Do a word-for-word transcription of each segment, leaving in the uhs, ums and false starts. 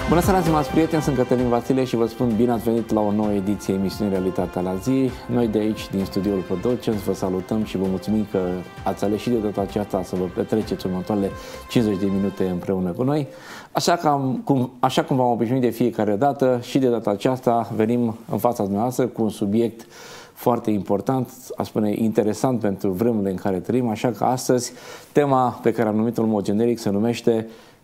Bună seara, stimați prieteni, sunt Cătălin Vasile și vă spun bine ați venit la o nouă ediție emisiunii Realitatea la zi. Noi de aici, din studioul Podolcens, vă salutăm și vă mulțumim că ați ales și de data aceasta să vă petreceți următoarele cincizeci de minute împreună cu noi. Așa, că, cum, așa cum v-am obișnuit de fiecare dată, și de data aceasta venim în fața dumneavoastră cu un subiect foarte important, aș spune interesant pentru vremurile în care trăim, așa că astăzi tema pe care am numit-o în mod generic se numește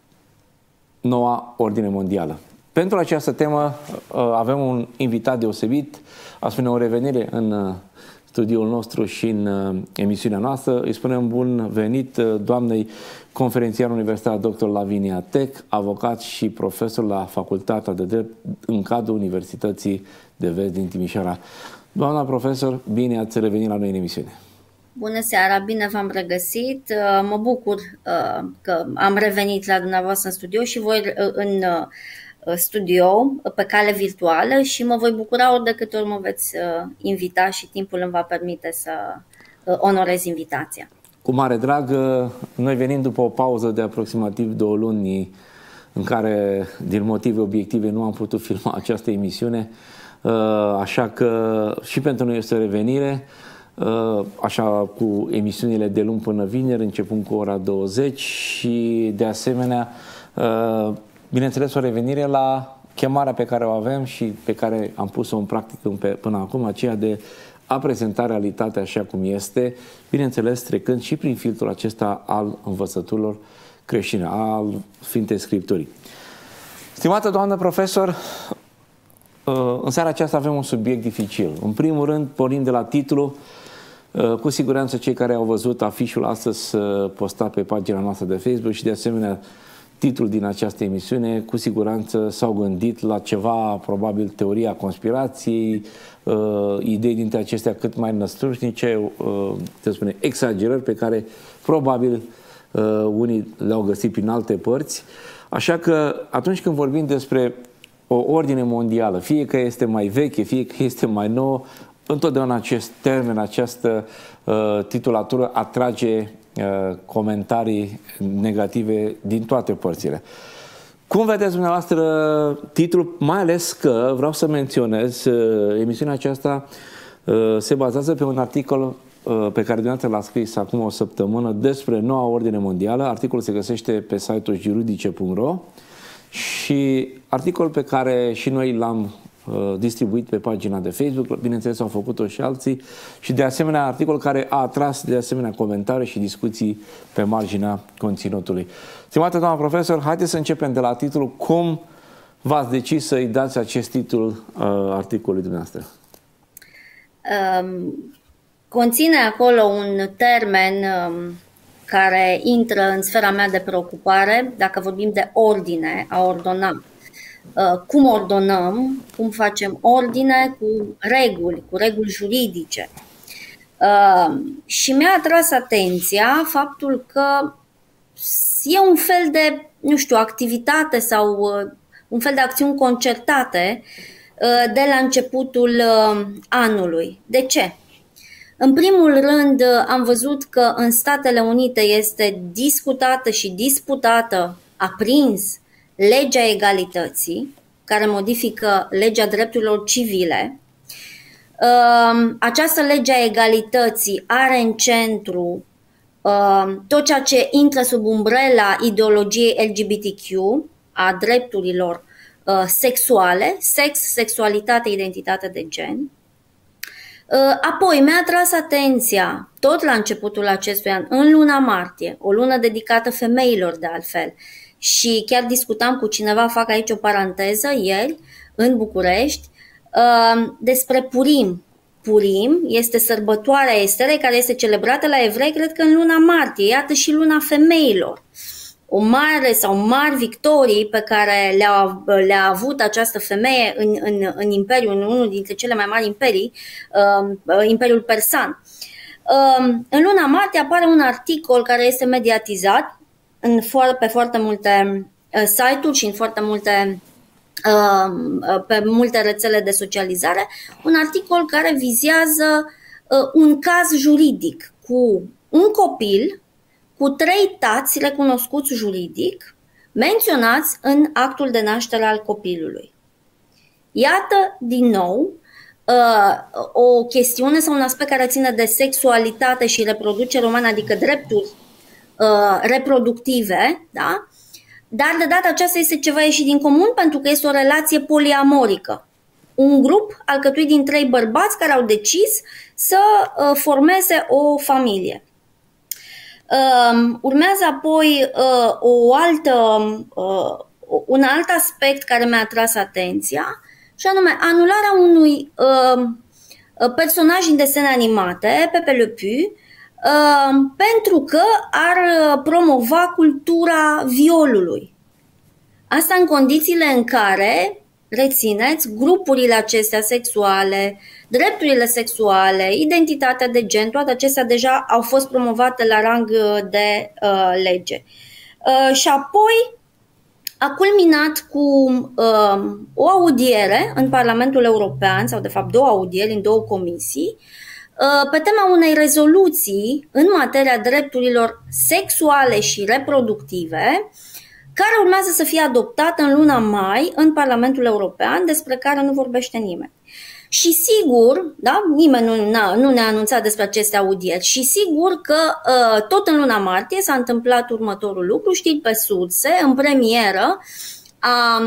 Noua Ordine Mondială. Pentru această temă avem un invitat deosebit, aș spune o revenire în studioul nostru și în emisiunea noastră. Îi spunem bun venit doamnei conferențiar universitar doctor Lavinia Tech, avocat și profesor la Facultatea de Drept în cadrul Universității de Vest din Timișoara. Doamna profesor, bine ați revenit la noi în emisiune. Bună seara, bine v-am regăsit. Mă bucur că am revenit la dumneavoastră în studio și voi în studio pe cale virtuală și mă voi bucura ori de câte ori mă veți invita și timpul îmi va permite să onorez invitația. Cu mare drag, noi venim după o pauză de aproximativ două luni în care, din motive obiective, nu am putut filma această emisiune, așa că și pentru noi este o revenire. Așa cu emisiunile de luni până vineri, începând cu ora douăzeci și de asemenea, bineînțeles, o revenire la chemarea pe care o avem și pe care am pus-o în practică până acum, aceea de a prezenta realitatea așa cum este, bineînțeles trecând și prin filtrul acesta al învățăturilor creștine, al Sfintei Scripturii. Stimată doamnă profesor, în seara aceasta avem un subiect dificil. În primul rând, pornind de la titlu, cu siguranță cei care au văzut afișul astăzi postat pe pagina noastră de Facebook și de asemenea titlul din această emisiune, cu siguranță s-au gândit la ceva, probabil teoria conspirației, idei dintre acestea cât mai năstrușnice, să spune, exagerări pe care probabil unii le-au găsit prin alte părți. Așa că atunci când vorbim despre o ordine mondială, fie că este mai veche, fie că este mai nouă, întotdeauna acest termen, această uh, titulatură atrage uh, comentarii negative din toate părțile. Cum vedeți dumneavoastră titlul? Mai ales că vreau să menționez, uh, emisiunea aceasta uh, se bazează pe un articol uh, pe care dumneavoastră l-a scris acum o săptămână despre Noua Ordine Mondială. Articolul se găsește pe site-ul juridice punct ro și articol pe care și noi l-am distribuit pe pagina de Facebook, bineînțeles au făcut-o și alții și de asemenea articol care a atras de asemenea comentarii și discuții pe marginea conținutului. Stimată doamna profesor, haideți să începem de la titlul. Cum v-ați decis să-i dați acest titlu uh, articolului dumneavoastră? Um, conține acolo un termen um, care intră în sfera mea de preocupare, dacă vorbim de ordine, a ordona. Cum ordonăm, cum facem ordine cu reguli, cu reguli juridice. Și mi-a atras atenția faptul că e un fel de, nu știu, activitate sau un fel de acțiuni concertate de la începutul anului. De ce? În primul rând, am văzut că în Statele Unite este discutată și disputată, aprins, legea egalității, care modifică legea drepturilor civile. Această lege a egalității are în centru tot ceea ce intră sub umbrela ideologiei L G B T Q, a drepturilor sexuale, sex, sexualitate, identitate de gen. Apoi mi-a atras atenția, tot la începutul acestui an, în luna martie, o lună dedicată femeilor de altfel, și chiar discutam cu cineva, fac aici o paranteză, ieri, în București, despre Purim. Purim este sărbătoarea Esterei care este celebrată la evrei, cred că în luna martie, iată și luna femeilor. O mare sau mari victorii pe care le-a, le-a avut această femeie în, în, în Imperiu, în unul dintre cele mai mari imperii, uh, Imperiul Persan. Uh, în luna martie apare un articol care este mediatizat în fo- pe foarte multe uh, site-uri și în foarte multe, uh, pe multe rețele de socializare, un articol care vizează uh, un caz juridic cu un copil cu trei tați recunoscuți juridic, menționați în actul de naștere al copilului. Iată, din nou, o chestiune sau un aspect care ține de sexualitate și reproducere umană, adică drepturi reproductive, da? Dar de data aceasta este ceva ieșit din comun pentru că este o relație poliamorică. Un grup alcătuit din trei bărbați care au decis să formeze o familie. Urmează apoi o altă, un alt aspect care mi-a atras atenția, și anume anularea unui personaj din desene animate, Pepe Le Pew, pentru că ar promova cultura violului. Asta în condițiile în care, rețineți, grupurile acestea sexuale, drepturile sexuale, identitatea de gen, toate acestea deja au fost promovate la rang de uh, lege. Uh, și apoi a culminat cu uh, o audiere în Parlamentul European, sau de fapt două audieri în două comisii, uh, pe tema unei rezoluții în materia drepturilor sexuale și reproductive, care urmează să fie adoptată în luna mai în Parlamentul European, despre care nu vorbește nimeni. Și sigur, da, nimeni nu, nu ne-a anunțat despre aceste audieri, și sigur că uh, tot în luna martie s-a întâmplat următorul lucru. Știri pe surse, în premieră, a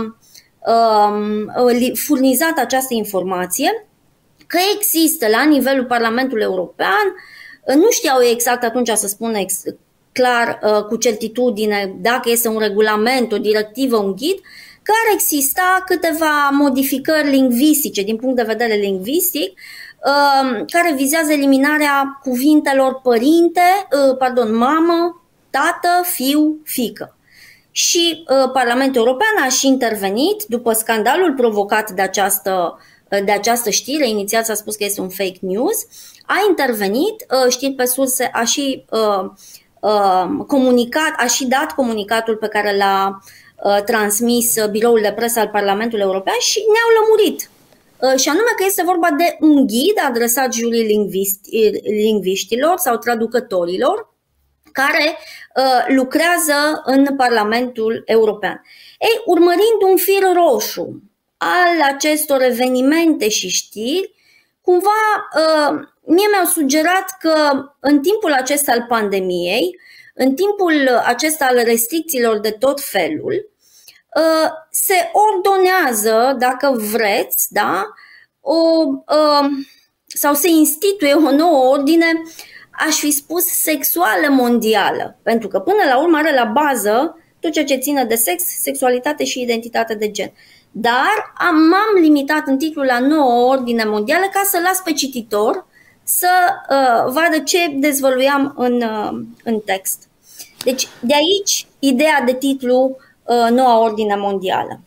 uh, furnizat această informație că există la nivelul Parlamentului European, uh, nu știau exact atunci să spună ex- clar uh, cu certitudine dacă este un regulament, o directivă, un ghid, că ar exista câteva modificări lingvistice, din punct de vedere lingvistic, uh, care vizează eliminarea cuvintelor părinte, uh, pardon, mamă, tată, fiu, fiică. Și uh, Parlamentul European a și intervenit după scandalul provocat de această, uh, de această știre. Inițial s-a spus că este un fake news. A intervenit, uh, știri pe surse, a și uh, uh, comunicat, a și dat comunicatul pe care l-a uh, transmis biroul de presă al Parlamentului European și ne-au lămurit. Uh, și anume că este vorba de un ghid adresat jurii lingviști, lingviștilor sau traducătorilor care uh, lucrează în Parlamentul European. Ei, urmărind un fir roșu al acestor evenimente și știri, cumva uh, mie mi-au sugerat că în timpul acesta al pandemiei, în timpul acesta al restricțiilor de tot felul, uh, se ordonează, dacă vreți, da, o, uh, sau se instituie o nouă ordine, aș fi spus sexuală mondială, pentru că până la urmă are la bază tot ceea ce ține de sex, sexualitate și identitate de gen. Dar am, m-am limitat în titlul la nouă ordine mondială ca să las pe cititor să uh, vadă ce dezvăluiam în, uh, în text. Deci de aici ideea de titlu uh, Noua ordine mondială.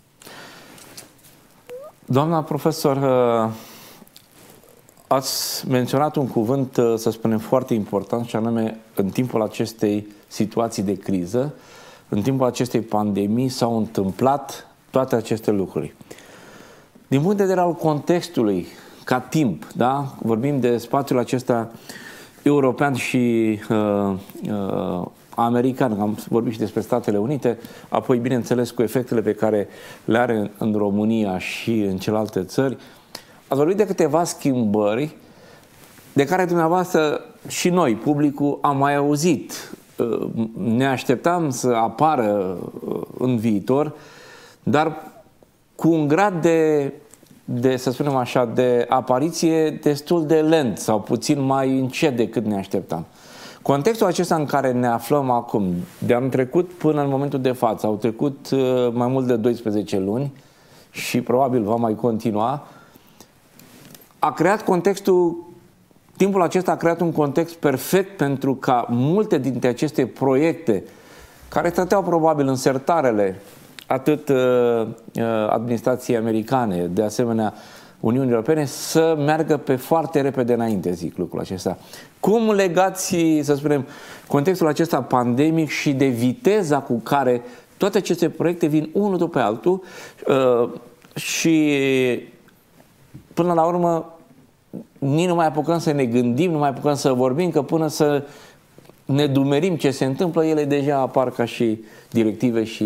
Doamna profesor, uh... ați menționat un cuvânt, să spunem, foarte important, și anume în timpul acestei situații de criză, în timpul acestei pandemii s-au întâmplat toate aceste lucruri. Din punct de vedere al contextului, ca timp, da? Vorbim de spațiul acesta european și uh, uh, american, am vorbit și despre Statele Unite, apoi, bineînțeles, cu efectele pe care le are în România și în celelalte țări. Ați vorbit de câteva schimbări de care dumneavoastră și noi, publicul, am mai auzit. Ne așteptam să apară în viitor, dar cu un grad de, de, să spunem așa, de apariție destul de lent sau puțin mai încet decât ne așteptam. Contextul acesta în care ne aflăm acum, de anul trecut până în momentul de față, au trecut mai mult de doisprezece luni și probabil va mai continua, a creat contextul, timpul acesta a creat un context perfect pentru ca multe dintre aceste proiecte, care stăteau probabil în sertarele atât uh, administrației americane, de asemenea Uniunii Europene, să meargă pe foarte repede înainte, zic lucrul acesta. Cum legați, să spunem, contextul acesta pandemic și de viteza cu care toate aceste proiecte vin unul după altul uh, și până la urmă nici nu mai apucăm să ne gândim, nu mai apucăm să vorbim, că până să ne dumerim ce se întâmplă, ele deja apar ca și directive și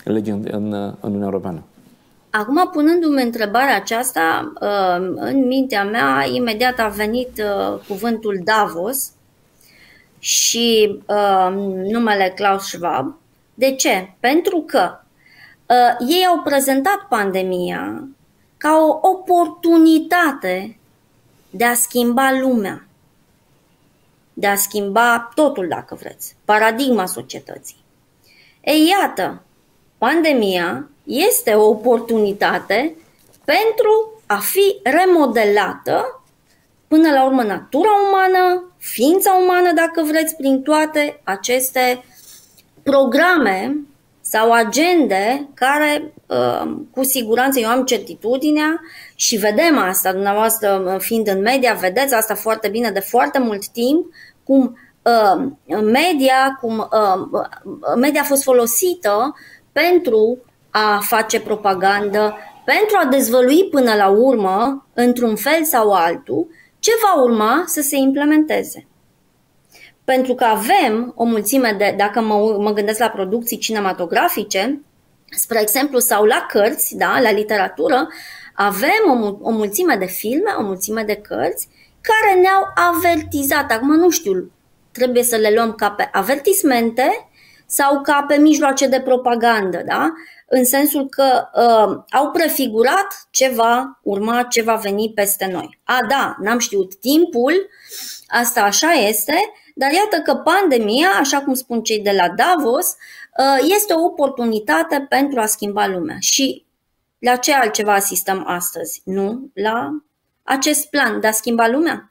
legi în, în, în Uniunea Europeană. Acum, punându-mi întrebarea aceasta, în mintea mea imediat a venit cuvântul Davos și numele Klaus Schwab. De ce? Pentru că ei au prezentat pandemia ca o oportunitate de a schimba lumea, de a schimba totul, dacă vreți, paradigma societății. Ei, iată, pandemia este o oportunitate pentru a fi remodelată, până la urmă, natura umană, ființa umană, dacă vreți, prin toate aceste programe sau agende care, cu siguranță, eu am certitudinea și vedem asta, dumneavoastră fiind în media, vedeți asta foarte bine de foarte mult timp, cum media, cum media a fost folosită pentru a face propagandă, pentru a dezvălui până la urmă, într-un fel sau altul, ce va urma să se implementeze. Pentru că avem o mulțime de, dacă mă, mă gândesc la producții cinematografice, spre exemplu, sau la cărți, da, la literatură, avem o, o mulțime de filme, o mulțime de cărți care ne-au avertizat. Acum nu știu, trebuie să le luăm ca pe avertismente sau ca pe mijloace de propagandă, da? În sensul că uh, au prefigurat ce va urma, ce va veni peste noi. A, da, n-am știut timpul, asta așa este, dar iată că pandemia, așa cum spun cei de la Davos, uh, este o oportunitate pentru a schimba lumea. Și la ce altceva asistăm astăzi? Nu? La acest plan de a schimba lumea?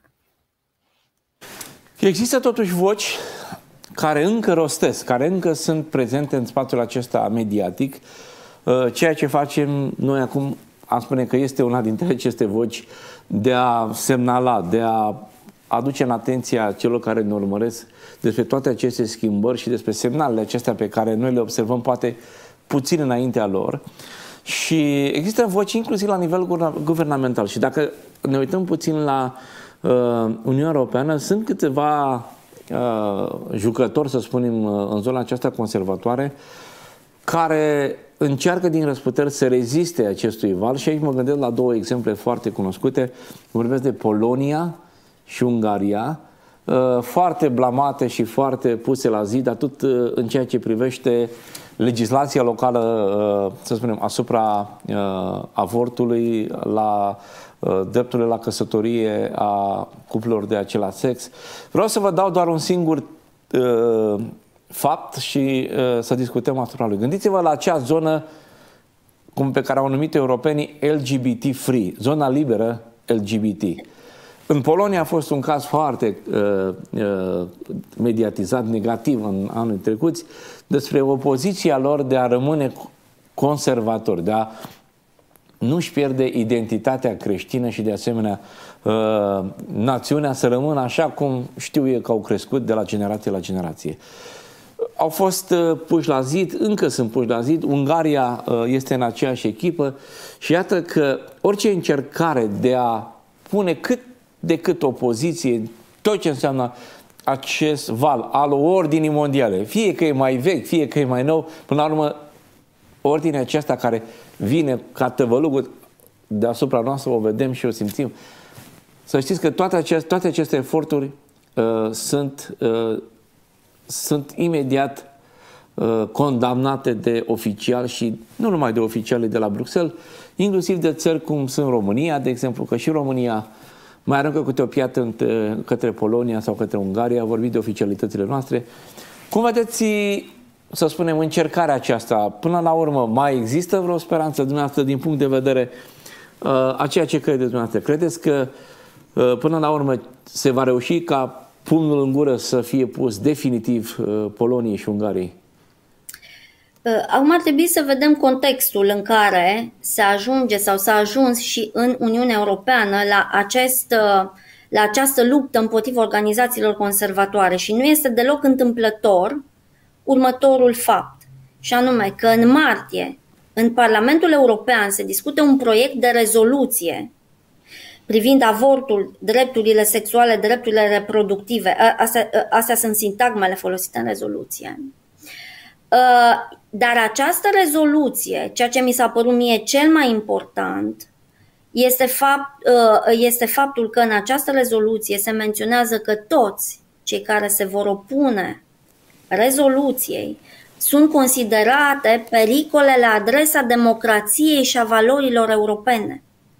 Există totuși voci care încă rostesc, care încă sunt prezente în spațiul acesta mediatic. Ceea ce facem noi acum, am spune că este una dintre aceste voci de a semnala, de a aduce în atenția celor care ne urmăresc despre toate aceste schimbări și despre semnalele acestea pe care noi le observăm poate puțin înaintea lor. Și există voci inclusiv la nivel guvernamental. Și dacă ne uităm puțin la uh, Uniunea Europeană, sunt câteva uh, jucători, să spunem, în zona aceasta conservatoare, care încearcă din răsputeri să reziste acestui val. Și aici mă gândesc la două exemple foarte cunoscute. Vorbesc de Polonia și Ungaria, foarte blamate și foarte puse la zid, atât în ceea ce privește legislația locală, să spunem, asupra avortului, la drepturile la căsătorie a cuplurilor de același sex. Vreau să vă dau doar un singur fapt și uh, să discutăm asupra lui. Gândiți-vă la acea zonă cum pe care au numit europenii L G B T free, zona liberă L G B T. În Polonia a fost un caz foarte uh, uh, mediatizat, negativ în anii trecuți, despre opoziția lor de a rămâne conservatori, de a nu-și pierde identitatea creștină și de asemenea uh, națiunea să rămână așa cum știu eu că au crescut de la generație la generație. Au fost puși la zid, încă sunt puși la zid, Ungaria este în aceeași echipă și iată că orice încercare de a pune cât de cât opoziție, tot ce înseamnă acest val al ordinii mondiale, fie că e mai vechi, fie că e mai nou, până la urmă ordinea aceasta care vine ca tăvălugul deasupra noastră, o vedem și o simțim. Să știți că toate aceste, toate aceste eforturi uh, sunt uh, sunt imediat uh, condamnate de oficiali și nu numai de oficiali de la Bruxelles, inclusiv de țări cum sunt România, de exemplu, că și România mai aruncă câte o piatră către Polonia sau către Ungaria, a vorbit de oficialitățile noastre. Cum vedeți, să spunem, încercarea aceasta? Până la urmă, mai există vreo speranță dumneavoastră din punct de vedere uh, a ceea ce credeți dumneavoastră? Credeți că uh, până la urmă se va reuși ca pumnul în gură să fie pus definitiv Poloniei și Ungariei? Acum ar trebui să vedem contextul în care se ajunge sau s-a ajuns și în Uniunea Europeană la, acest, la această luptă împotriva organizațiilor conservatoare și nu este deloc întâmplător următorul fapt, și anume că în martie în Parlamentul European se discute un proiect de rezoluție privind avortul, drepturile sexuale, drepturile reproductive. Astea, astea sunt sintagmele folosite în rezoluție. Dar această rezoluție, ceea ce mi s-a părut mie cel mai important, este, fapt, este faptul că în această rezoluție se menționează că toți cei care se vor opune rezoluției sunt considerate pericole la adresa democrației și a valorilor europene.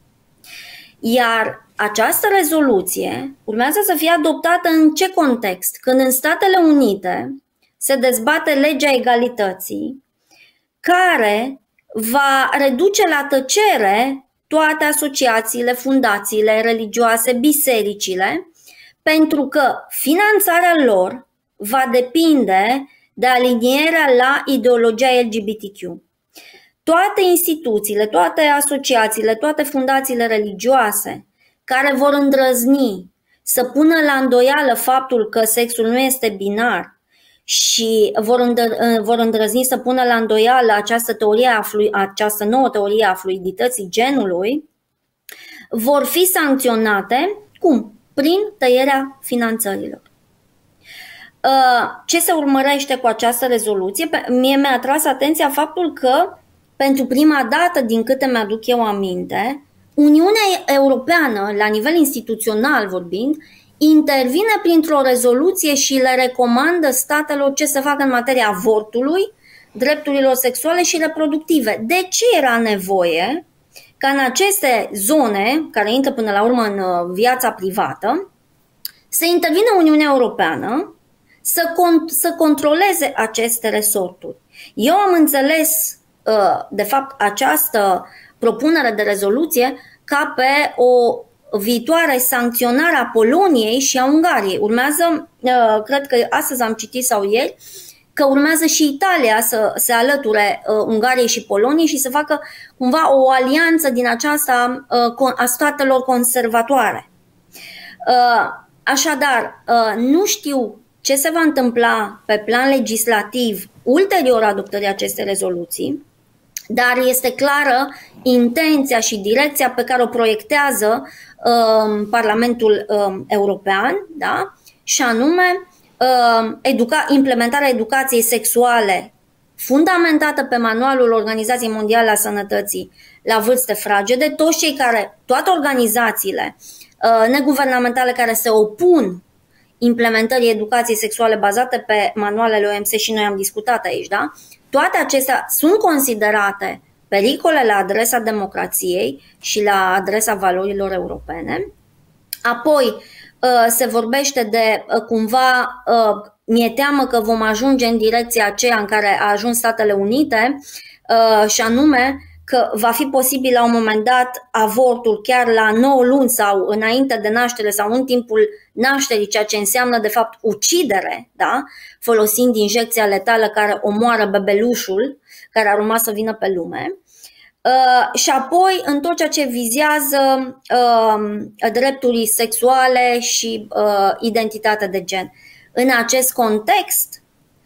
Iar această rezoluție urmează să fie adoptată în ce context? Când în Statele Unite se dezbate legea egalității, care va reduce la tăcere toate asociațiile, fundațiile religioase, bisericile, pentru că finanțarea lor va depinde de alinierea la ideologia L G B T Q. Toate instituțiile, toate asociațiile, toate fundațiile religioase care vor îndrăzni să pună la îndoială faptul că sexul nu este binar și vor, îndr- vor îndrăzni să pună la îndoială această, teorie a flu- această nouă teorie a fluidității genului, vor fi sancționate, cum? Prin tăierea finanțărilor. Ce se urmărește cu această rezoluție? Mie mi-a atras atenția faptul că, pentru prima dată, din câte mi-aduc eu aminte, Uniunea Europeană, la nivel instituțional vorbind, intervine printr-o rezoluție și le recomandă statelor ce să facă în materia avortului, drepturilor sexuale și reproductive. De ce era nevoie ca în aceste zone, care intră până la urmă în viața privată, să intervină Uniunea Europeană să, con- să controleze aceste resorturi? Eu am înțeles, de fapt, această propunere de rezoluție ca pe o viitoare sancționare a Poloniei și a Ungariei. Urmează, cred că astăzi am citit sau ieri, că urmează și Italia să se alăture Ungariei și Poloniei și să facă cumva o alianță din aceasta a statelor conservatoare. Așadar, nu știu ce se va întâmpla pe plan legislativ ulterior adoptării acestei rezoluții, dar este clară intenția și direcția pe care o proiectează uh, Parlamentul uh, European, da? Și anume uh, educa- implementarea educației sexuale fundamentată pe manualul Organizației Mondiale a Sănătății la vârste fragede. Toți cei care, toate organizațiile uh, neguvernamentale care se opun implementării educației sexuale bazate pe manualele O M S, și noi am discutat aici, da? Toate acestea sunt considerate pericole la adresa democrației și la adresa valorilor europene. Apoi se vorbește de cumva, mi-e teamă că vom ajunge în direcția aceea în care a ajuns Statele Unite, și anume că va fi posibil la un moment dat avortul chiar la nouă luni sau înainte de naștere sau în timpul nașterii, ceea ce înseamnă de fapt ucidere, da? Folosind injecția letală care omoară bebelușul care ar urma să vină pe lume. Uh, și apoi în tot ceea ce vizează uh, drepturi sexuale și uh, identitatea de gen. În acest context,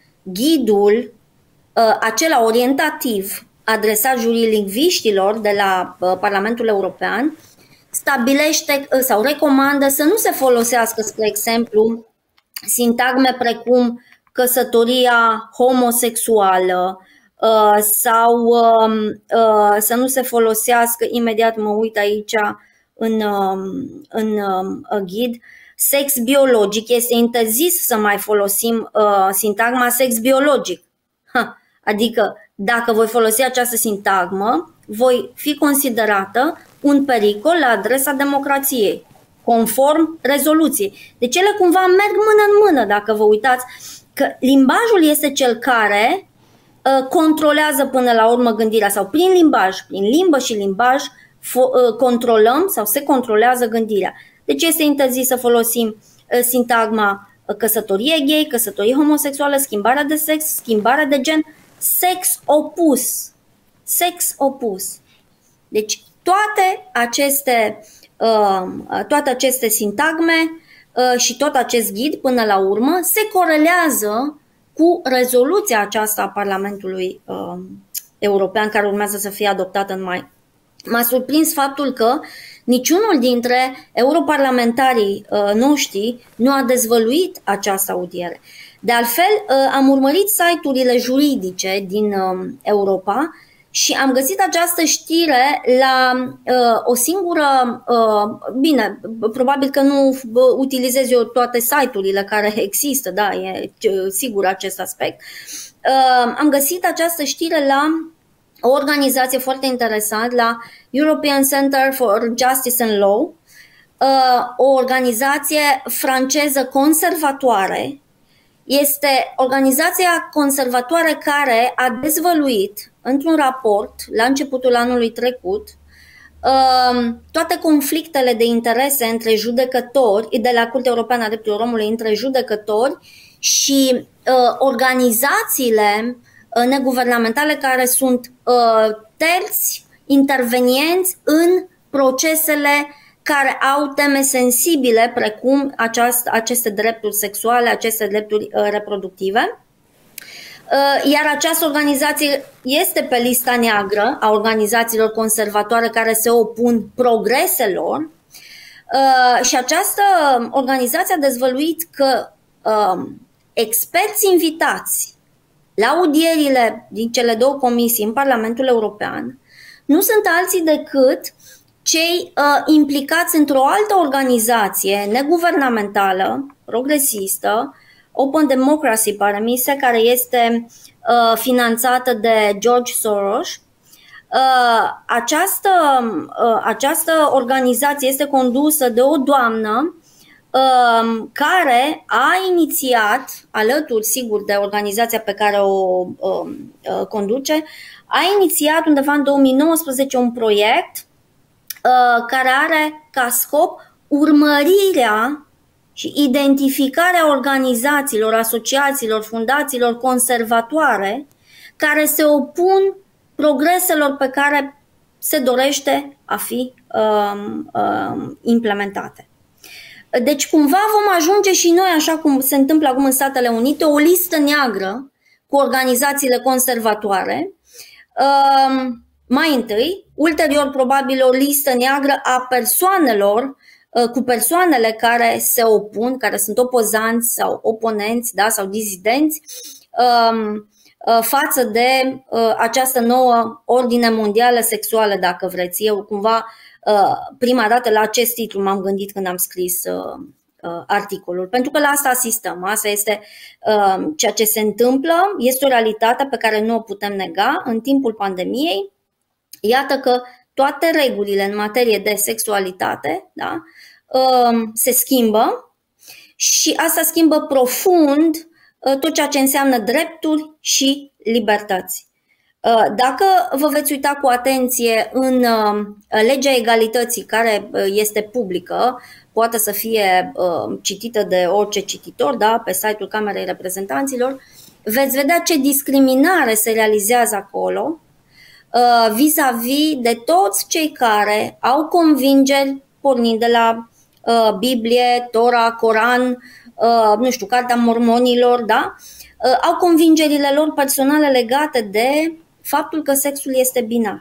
ghidul uh, acela orientativ adresat jurilingviștilor de la uh, Parlamentul European stabilește uh, sau recomandă să nu se folosească, spre exemplu, sintagme precum căsătoria homosexuală uh, sau uh, uh, să nu se folosească, imediat mă uit aici în, uh, în uh, ghid, sex biologic. Este interzis să mai folosim uh, sintagma sex biologic. Ha, adică dacă voi folosi această sintagmă, voi fi considerată un pericol la adresa democrației, conform rezoluției. Deci ele cumva merg mână în mână, dacă vă uitați, că limbajul este cel care uh, controlează până la urmă gândirea, sau prin limbaj, prin limbă și limbaj, uh, controlăm sau se controlează gândirea. Deci este interzis să folosim uh, sintagma uh, căsătorie gay, căsătorie homosexuală, schimbarea de sex, schimbarea de gen, sex opus. Sex opus. Deci toate aceste, uh, toate aceste sintagme uh, și tot acest ghid până la urmă se corelează cu rezoluția aceasta a Parlamentului uh, European care urmează să fie adoptată în mai. M-a surprins faptul că niciunul dintre europarlamentarii uh, noștri nu a dezvăluit această audiere. De altfel, am urmărit site-urile juridice din Europa și am găsit această știre la uh, o singură, uh, bine, probabil că nu utilizez eu toate site-urile care există, da, e sigur acest aspect. Uh, am găsit această știre la o organizație foarte interesantă, la European Center for Justice and Law, uh, o organizație franceză conservatoare. Este organizația conservatoare care a dezvăluit într-un raport la începutul anului trecut toate conflictele de interese între judecători, de la Curtea Europeană a Drepturilor Omului, între judecători și organizațiile neguvernamentale care sunt terți intervenienți în procesele care au teme sensibile, precum aceast, aceste drepturi sexuale, aceste drepturi uh, reproductive. Uh, iar această organizație este pe lista neagră a organizațiilor conservatoare care se opun progreselor. Uh, și această organizație a dezvăluit că uh, experți invitați la audierile din cele două comisii în Parlamentul European nu sunt alții decât cei uh, implicați într-o altă organizație neguvernamentală, progresistă, Open Democracy, pare mi se, care este uh, finanțată de George Soros. Uh, această, uh, această organizație este condusă de o doamnă uh, care a inițiat, alături, sigur, de organizația pe care o uh, uh, conduce, a inițiat undeva în două mii nouăsprezece un proiect care are ca scop urmărirea și identificarea organizațiilor, asociațiilor, fundațiilor conservatoare care se opun progreselor pe care se dorește a fi um, um, implementate. Deci cumva vom ajunge și noi, așa cum se întâmplă acum în Statele Unite, o listă neagră cu organizațiile conservatoare. Um, Mai întâi, ulterior probabil o listă neagră a persoanelor, cu persoanele care se opun, care sunt opozanți sau oponenți, da, sau dizidenți față de această nouă ordine mondială sexuală, dacă vreți. Eu cumva prima dată la acest titlu m-am gândit când am scris articolul, pentru că la asta asistăm, asta este ceea ce se întâmplă, este o realitate pe care nu o putem nega în timpul pandemiei. Iată că toate regulile în materie de sexualitate, da, se schimbă și asta schimbă profund tot ceea ce înseamnă drepturi și libertăți. Dacă vă veți uita cu atenție în legea egalității, care este publică, poate să fie citită de orice cititor, da, pe site-ul Camerei Reprezentanților, veți vedea ce discriminare se realizează acolo vis-a-vis de toți cei care au convingeri pornind de la uh, Biblie, Tora, Coran, uh, nu știu, Cartea Mormonilor, da? Uh, au convingerile lor personale legate de faptul că sexul este binar.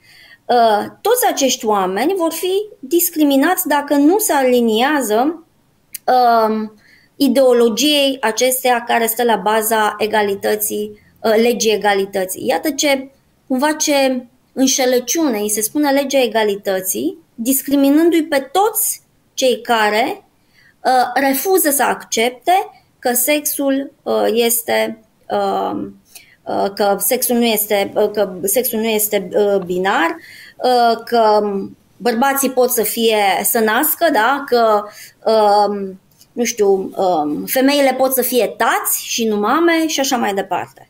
Uh, toți acești oameni vor fi discriminați dacă nu se aliniază uh, ideologiei acesteia care stă la baza egalității, uh, legii egalității. Iată ce cumva ce înșelăciune îi se spune legea egalității, discriminându-i pe toți cei care uh, refuză să accepte că sexul uh, este uh, uh, că sexul nu este uh, că sexul nu este uh, binar, uh, că bărbații pot să fie să nască, da, că uh, nu știu, uh, femeile pot să fie tați și nu mame și așa mai departe.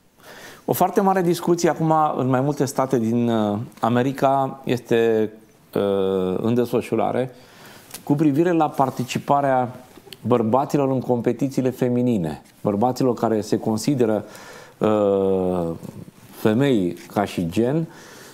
O foarte mare discuție acum în mai multe state din America este uh, în desfășurare cu privire la participarea bărbaților în competițiile feminine. Bărbaților care se consideră uh, femei ca și gen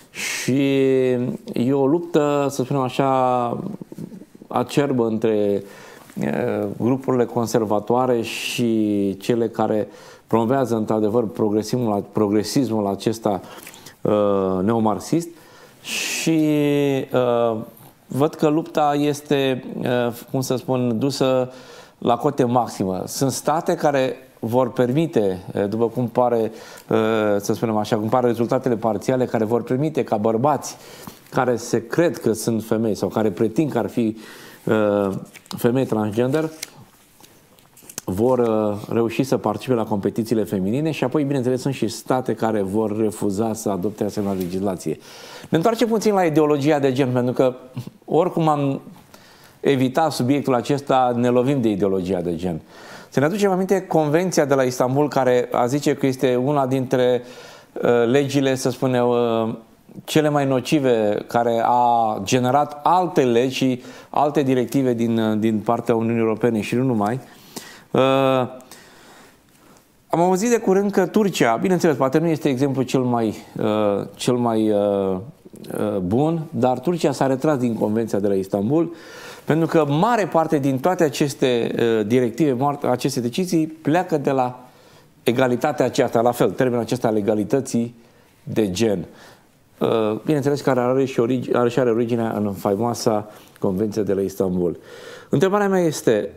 și e o luptă, să spunem așa, acerbă între uh, grupurile conservatoare și cele care promovează într-adevăr progresismul, progresismul acesta uh, neomarxist și uh, văd că lupta este, uh, cum să spun, dusă la cote maximă. Sunt state care vor permite, după cum pare, să spunem așa, cum pare rezultatele parțiale, care vor permite ca bărbați care se cred că sunt femei sau care pretind că ar fi femei transgender, vor reuși să participe la competițiile feminine și apoi, bineînțeles, sunt și state care vor refuza să adopte asemenea legislație. Ne întoarcem puțin la ideologia de gen, pentru că oricum am evitat subiectul acesta, ne lovim de ideologia de gen. Să ne aducem aminte Convenția de la Istanbul, care a zice că este una dintre uh, legile, să spunem, uh, cele mai nocive, care a generat alte legi și alte directive din, uh, din partea Uniunii Europene și nu numai. Uh, am auzit de curând că Turcia, bineînțeles, poate nu este exemplul cel mai, uh, cel mai uh, uh, bun, dar Turcia s-a retras din Convenția de la Istanbul, pentru că mare parte din toate aceste uh, directive, aceste decizii, pleacă de la egalitatea aceasta, la fel, termenul acesta al egalității de gen. Uh, bineînțeles, care are și, origi, are și are originea în faimoasa Convenție de la Istanbul. Întrebarea mea este,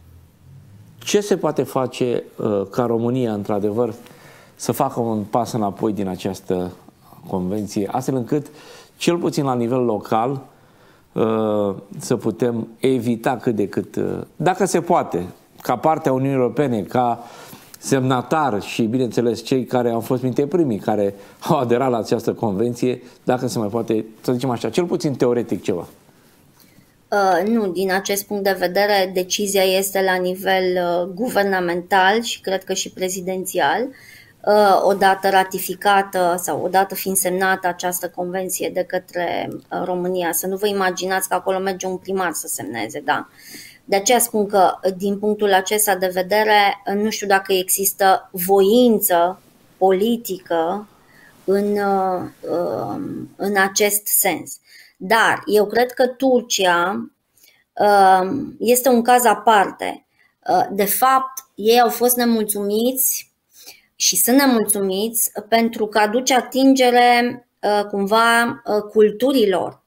ce se poate face uh, ca România, într-adevăr, să facă un pas înapoi din această convenție, astfel încât, cel puțin la nivel local, să putem evita cât de cât, dacă se poate, ca partea Uniunii Europene, ca semnatar și, bineînțeles, cei care au fost printre primii care au aderat la această convenție, dacă se mai poate, să zicem așa, cel puțin teoretic ceva. Uh, nu, din acest punct de vedere, decizia este la nivel uh, guvernamental și cred că și prezidențial. Uh, odată ratificată sau odată fiind semnată această convenție de către uh, România, să nu vă imaginați că acolo merge un primar să semneze, da. De aceea spun că, din punctul acesta de vedere, nu știu dacă există voință politică în, uh, în acest sens. Dar eu cred că Turcia uh, este un caz aparte. Uh, de fapt, ei au fost nemulțumiți și sunt nemulțumiți pentru că aduce atingere uh, cumva uh, culturilor.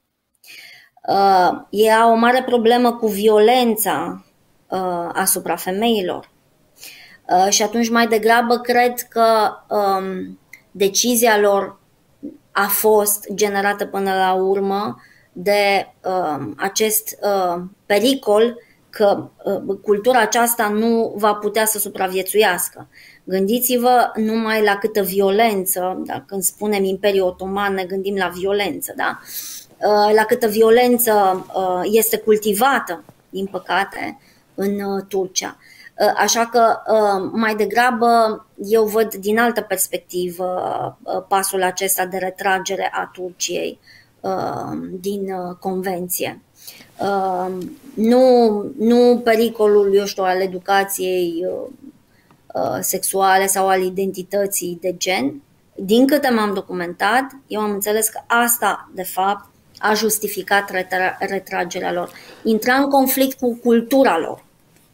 Uh, ei au o mare problemă cu violența uh, asupra femeilor. Uh, și atunci mai degrabă cred că um, decizia lor a fost generată până la urmă de uh, acest uh, pericol că uh, cultura aceasta nu va putea să supraviețuiască. Gândiți-vă numai la câtă violență, da? Când spunem Imperiul Otoman ne gândim la violență, da? Uh, la câtă violență uh, este cultivată, din păcate, în uh, Turcia. Uh, așa că uh, mai degrabă eu văd din altă perspectivă uh, pasul acesta de retragere a Turciei uh, din uh, convenție. Uh, nu, nu pericolul, eu știu, al educației uh, uh, sexuale sau al identității de gen. Din câte m-am documentat, eu am înțeles că asta, de fapt, a justificat retra retragerea lor. Intra în conflict cu cultura lor.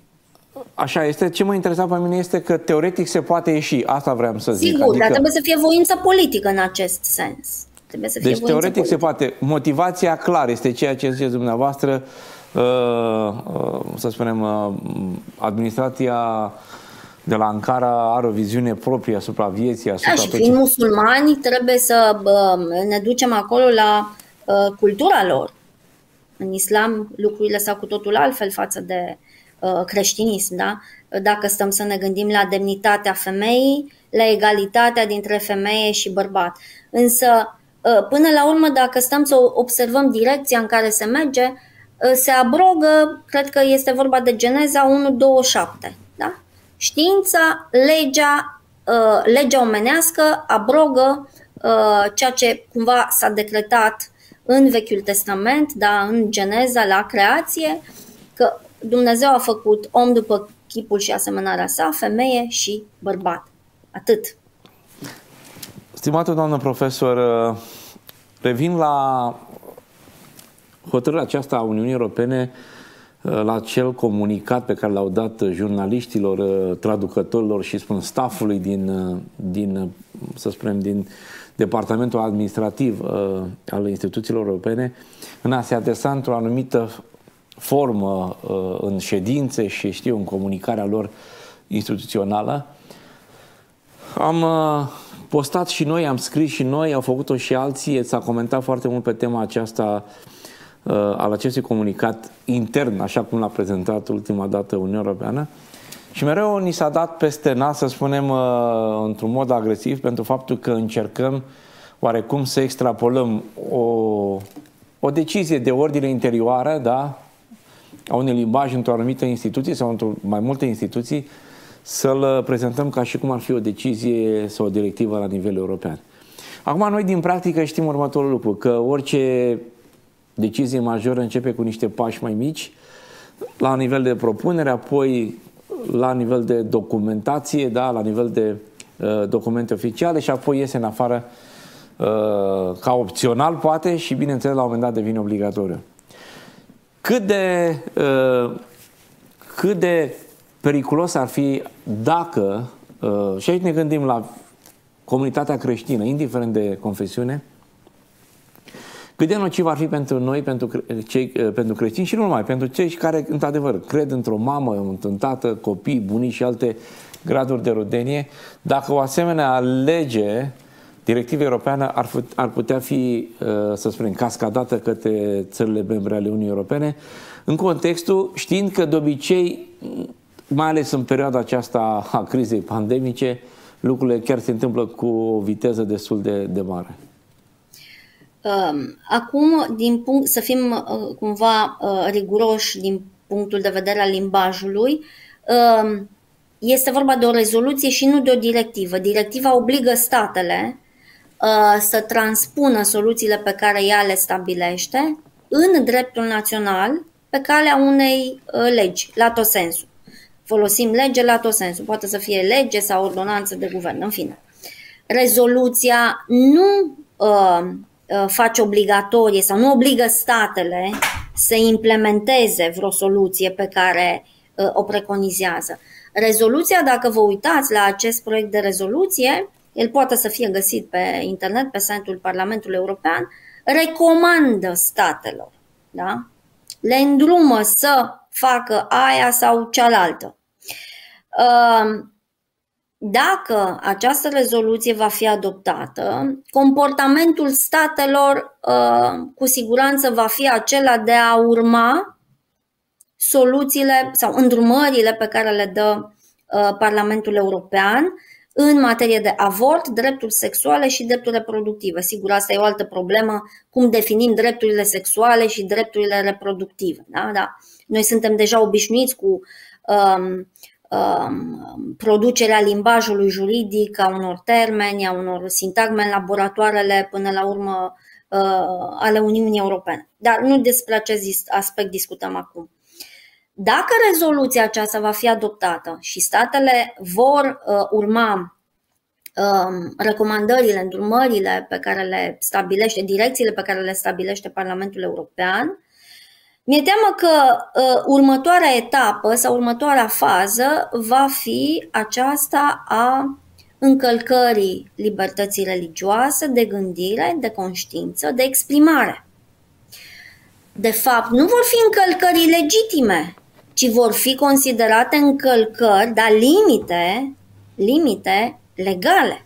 Așa este. Ce mă interesa pe mine este că teoretic se poate ieși. Asta vreau să zic. Sigur, adică... dar trebuie să fie voință politică în acest sens. Trebuie să fie deci teoretic politică. Se poate. Motivația clar este ceea ce ziceți dumneavoastră, uh, uh, să spunem, uh, administrația de la Ankara are o viziune proprie asupra vieții, asupra... Da, și fiind musulmani trebuie să uh, ne ducem acolo la uh, cultura lor. În islam lucrurile stau cu totul altfel față de uh, creștinism, da? Dacă stăm să ne gândim la demnitatea femeii, la egalitatea dintre femeie și bărbat. Însă, uh, până la urmă, dacă stăm să observăm direcția în care se merge, uh, se abrogă, cred că este vorba de Geneza unu douăzeci și șapte, da? Știința, legea, uh, legea omenească abrogă uh, ceea ce cumva s-a decretat în Vechiul Testament, da, în Geneza, la creație, că Dumnezeu a făcut om după chipul și asemănarea sa, femeie și bărbat. Atât. Stimată doamnă profesor, revin la hotărârea aceasta a Uniunii Europene, la acel comunicat pe care l-au dat jurnaliștilor, traducătorilor și, spun, staffului din, din, să spunem, din departamentul administrativ uh, al instituțiilor europene, în a se adresa într-o anumită formă uh, în ședințe și, știu, în comunicarea lor instituțională. Am postat și noi, am scris și noi, au făcut-o și alții, s-a comentat foarte mult pe tema aceasta al acestui comunicat intern, așa cum l-a prezentat ultima dată Uniunea Europeană. Și mereu ni s-a dat peste nas, să spunem, într-un mod agresiv, pentru faptul că încercăm oarecum să extrapolăm o, o decizie de ordine interioară, da, a unui limbaj într-o anumită instituție sau într-o mai multe instituții, să-l prezentăm ca și cum ar fi o decizie sau o directivă la nivel european. Acum, noi din practică știm următorul lucru, că orice decizie majoră începe cu niște pași mai mici, la nivel de propunere, apoi la nivel de documentație, da, la nivel de uh, documente oficiale și apoi iese în afară uh, ca opțional, poate, și bineînțeles la un moment dat devine obligatoriu. Cât de, uh, cât de periculos ar fi dacă, uh, și aici ne gândim la comunitatea creștină, indiferent de confesiune, cât de nociv ar fi pentru noi, pentru, cei, pentru creștini și nu numai, pentru cei care, într-adevăr, cred într-o mamă, într-un tată, copii, bunici și alte graduri de rodenie, dacă o asemenea lege, directivă europeană, ar, ar putea fi, să spunem, cascadată către țările membre ale Uniunii Europene, în contextul, știind că de obicei, mai ales în perioada aceasta a crizei pandemice, lucrurile chiar se întâmplă cu o viteză destul de, de mare. Acum, din punct, să fim cumva riguroși din punctul de vedere al limbajului, este vorba de o rezoluție și nu de o directivă. Directiva obligă statele să transpună soluțiile pe care ea le stabilește în dreptul național pe calea unei legi, lato sensu. Folosim lege lato sensu, poate să fie lege sau ordonanță de guvern, în fine. Rezoluția nu face obligatorie sau nu obligă statele să implementeze vreo soluție pe care uh, o preconizează. Rezoluția, dacă vă uitați la acest proiect de rezoluție, el poate să fie găsit pe internet, pe site-ul Parlamentului European, recomandă statelor, da? Le îndrumă să facă aia sau cealaltă. Uh, Dacă această rezoluție va fi adoptată, comportamentul statelor uh, cu siguranță va fi acela de a urma soluțiile sau îndrumările pe care le dă uh, Parlamentul European în materie de avort, drepturi sexuale și drepturi reproductive. Sigur, asta e o altă problemă, cum definim drepturile sexuale și drepturile reproductive. Da? Da. Noi suntem deja obișnuiți cu um, producerea limbajului juridic, a unor termeni, a unor sintagme în laboratoarele până la urmă ale Uniunii Europene. Dar nu despre acest aspect discutăm acum. Dacă rezoluția aceasta va fi adoptată și statele vor urma recomandările, îndrumările pe care le stabilește, direcțiile pe care le stabilește Parlamentul European, mi-e teamă că uh, următoarea etapă sau următoarea fază va fi aceasta a încălcării libertății religioase, de gândire, de conștiință, de exprimare. De fapt, nu vor fi încălcări legitime, ci vor fi considerate încălcări, dar limite, limite legale.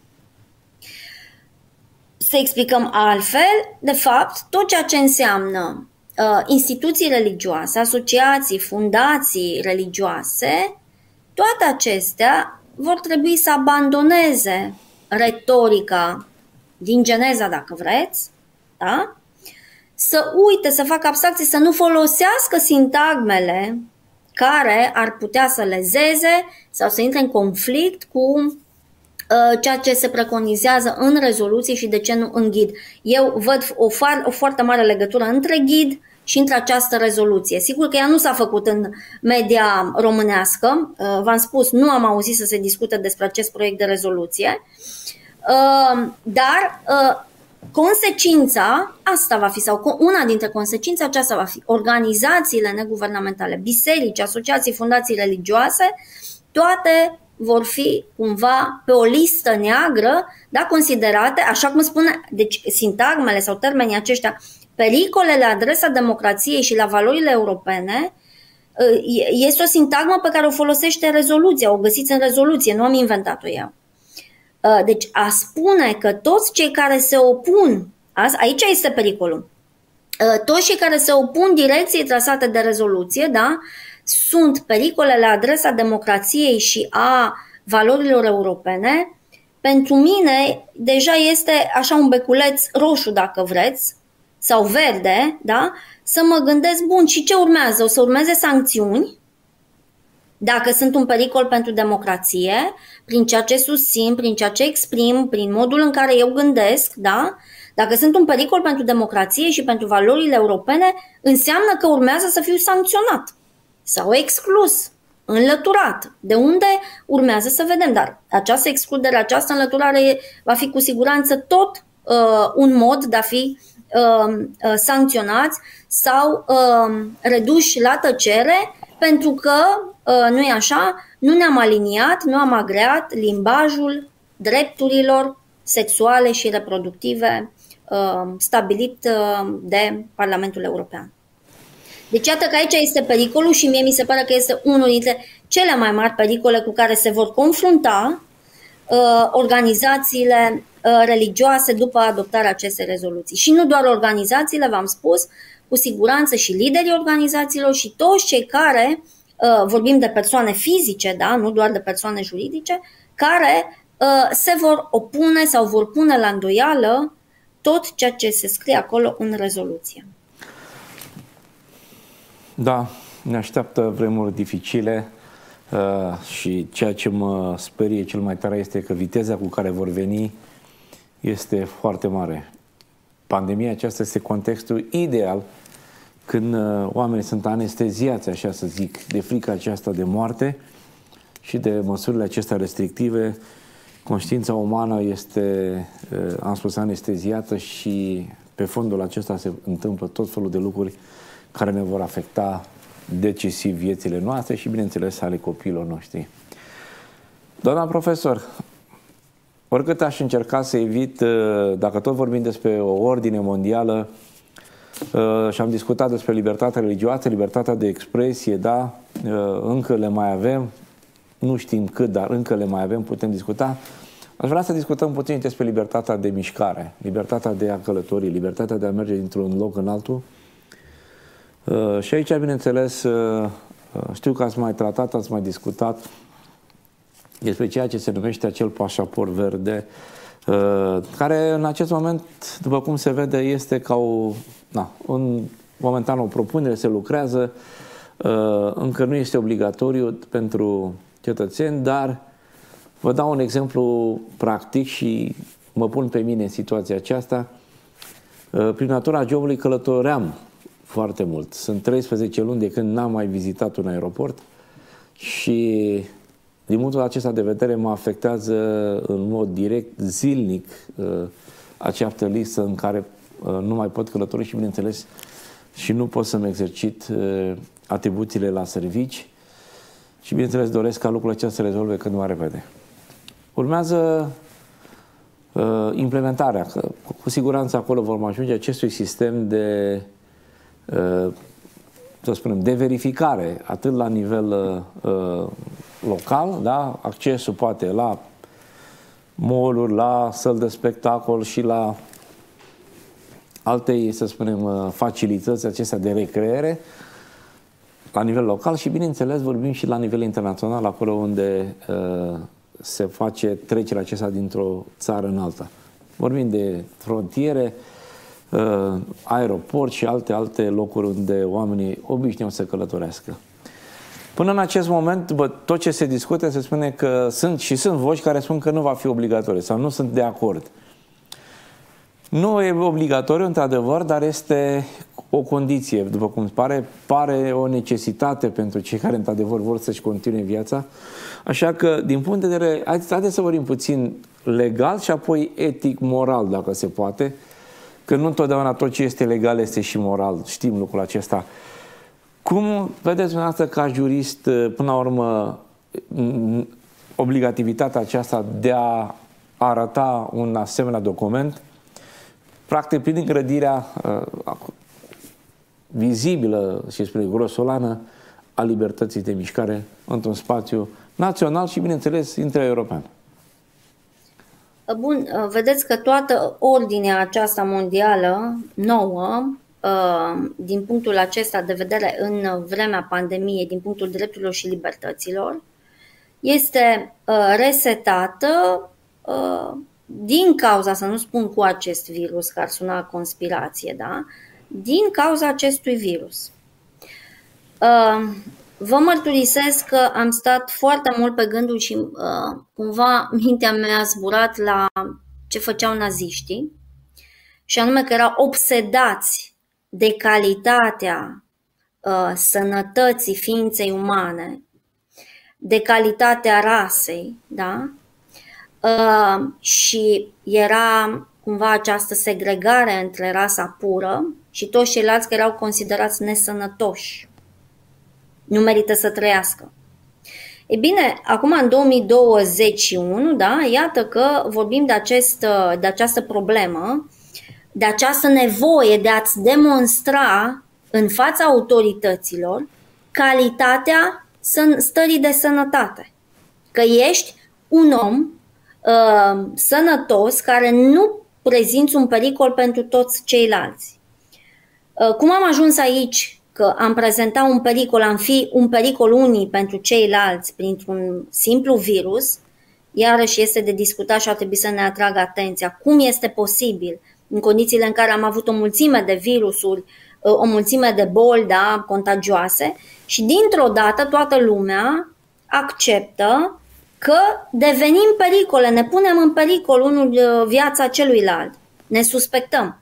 Să explicăm altfel, de fapt, tot ceea ce înseamnă instituții religioase, asociații, fundații religioase, toate acestea vor trebui să abandoneze retorica din Geneza, dacă vreți, da? Să uite, să facă abstracție, să nu folosească sintagmele care ar putea să lezeze sau să intre în conflict cu uh, ceea ce se preconizează în rezoluție și de ce nu în ghid. Eu văd o, o foarte mare legătură între ghid și între această rezoluție. Sigur că ea nu s-a făcut în media românească, v-am spus, nu am auzit să se discute despre acest proiect de rezoluție, dar consecința asta va fi, sau una dintre consecințe aceasta va fi, organizațiile neguvernamentale, biserici, asociații, fundații religioase, toate vor fi cumva pe o listă neagră, da, considerate, așa cum spune, deci sintagmele sau termenii aceștia, pericolele la adresa democrației și la valorile europene, Este o sintagmă pe care o folosește rezoluția, o găsiți în rezoluție, nu am inventat-o ea. Deci a spune că toți cei care se opun, aici este pericolul, toți cei care se opun direcției trasate de rezoluție, da, sunt pericole la adresa democrației și a valorilor europene. Pentru mine deja este așa un beculeț roșu, dacă vreți, sau verde, da, să mă gândesc, bun, și ce urmează? O să urmeze sancțiuni, dacă sunt un pericol pentru democrație, prin ceea ce susțin, prin ceea ce exprim, prin modul în care eu gândesc, da? Dacă sunt un pericol pentru democrație și pentru valorile europene, înseamnă că urmează să fiu sancționat sau exclus, înlăturat. De unde urmează să vedem, dar această excludere, această înlăturare va fi cu siguranță tot uh, un mod de a fi uh, uh, sancționați sau uh, reduși la tăcere, pentru că, uh, nu e așa, nu ne-am aliniat, nu am agreat limbajul drepturilor sexuale și reproductive uh, stabilit uh, de Parlamentul European. Deci iată că aici este pericolul și mie mi se pare că este unul dintre cele mai mari pericole cu care se vor confrunta uh, organizațiile uh, religioase după adoptarea acestei rezoluții. Și nu doar organizațiile, v-am spus, cu siguranță și liderii organizațiilor și toți cei care, uh, vorbim de persoane fizice, da, nu doar de persoane juridice, care uh, se vor opune sau vor pune la îndoială tot ceea ce se scrie acolo în rezoluție. Da, ne așteaptă vremuri dificile uh, și ceea ce mă sperie cel mai tare este că viteza cu care vor veni este foarte mare. Pandemia aceasta este contextul ideal când uh, oamenii sunt anesteziați, așa să zic, de frica aceasta de moarte și de măsurile acestea restrictive. Conștiința umană este, uh, am spus, anesteziată și pe fondul acesta se întâmplă tot felul de lucruri care ne vor afecta decisiv viețile noastre și, bineînțeles, ale copiilor noștri. Doamna profesor, oricât aș încerca să evit, dacă tot vorbim despre o ordine mondială și am discutat despre libertatea religioasă, libertatea de expresie, da, încă le mai avem, nu știm cât, dar încă le mai avem, putem discuta. Aș vrea să discutăm puțin despre libertatea de mișcare, libertatea de a călători, libertatea de a merge dintr-un loc în altul. Uh, și aici, bineînțeles, uh, știu că ați mai tratat, ați mai discutat despre ceea ce se numește acel pașaport verde, uh, care în acest moment, după cum se vede, este ca o, na, un, momentan o propunere, se lucrează, uh, încă nu este obligatoriu pentru cetățeni, dar vă dau un exemplu practic și mă pun pe mine în situația aceasta. Uh, prin natura jobului călătoream foarte mult. Sunt treisprezece luni de când n-am mai vizitat un aeroport și din punctul acesta de vedere mă afectează în mod direct, zilnic, această listă în care nu mai pot călători și, bineînțeles, și nu pot să-mi exercit atribuțiile la servici și, bineînțeles, doresc ca lucrul acesta să se rezolve cât mai repede. Urmează implementarea, că cu siguranță acolo vom ajunge acestui sistem de să spunem, de verificare, atât la nivel uh, local, da? Accesul poate la mall-uri, la săli de spectacol și la alte, să spunem, facilități acestea de recreere la nivel local și, bineînțeles, vorbim și la nivel internațional, acolo unde uh, se face trecerea acesta dintr-o țară în alta. Vorbim de frontiere, aeroport și alte, alte locuri unde oamenii obișnuiau să călătorească. Până în acest moment, după tot ce se discute, se spune că sunt și sunt voci care spun că nu va fi obligatoriu sau nu sunt de acord. Nu e obligatoriu, într-adevăr, dar este o condiție, după cum pare, pare o necesitate pentru cei care, într-adevăr, vor să-și continue viața. Așa că, din punct de vedere, haideți să vorbim puțin legal și apoi etic-moral, dacă se poate, că nu întotdeauna tot ce este legal este și moral. Știm lucrul acesta. Cum vedeți dumneavoastră ca jurist, până la urmă, obligativitatea aceasta de a arăta un asemenea document, practic prin îngrădirea uh, vizibilă și spre grosolană a libertății de mișcare într-un spațiu național și, bineînțeles, intraeuropean. Bun, vedeți că toată ordinea aceasta mondială nouă, din punctul acesta de vedere în vremea pandemiei, din punctul drepturilor și libertăților, este resetată din cauza, să nu spun cu acest virus, care ar suna conspirație, da? Din cauza acestui virus. Vă mărturisesc că am stat foarte mult pe gândul și uh, cumva mintea mea a zburat la ce făceau naziștii, și anume că erau obsedați de calitatea uh, sănătății ființei umane, de calitatea rasei, da? Uh, și era cumva această segregare între rasa pură și toți ceilalți care erau considerați nesănătoși. Nu merită să trăiască. E bine, acum în două mii douăzeci și unu, da, iată că vorbim de, acest, de această problemă, de această nevoie de a-ți demonstra în fața autorităților calitatea stării de sănătate. Că ești un om uh, sănătos care nu prezinți un pericol pentru toți ceilalți. Uh, cum am ajuns aici? Că am prezentat un pericol, am fi un pericol unii pentru ceilalți printr-un simplu virus, iarăși este de discutat și ar trebui să ne atragă atenția. Cum este posibil, în condițiile în care am avut o mulțime de virusuri, o mulțime de boli, da, contagioase, și dintr-o dată toată lumea acceptă că devenim pericole, ne punem în pericol unul viața celuilalt, ne suspectăm.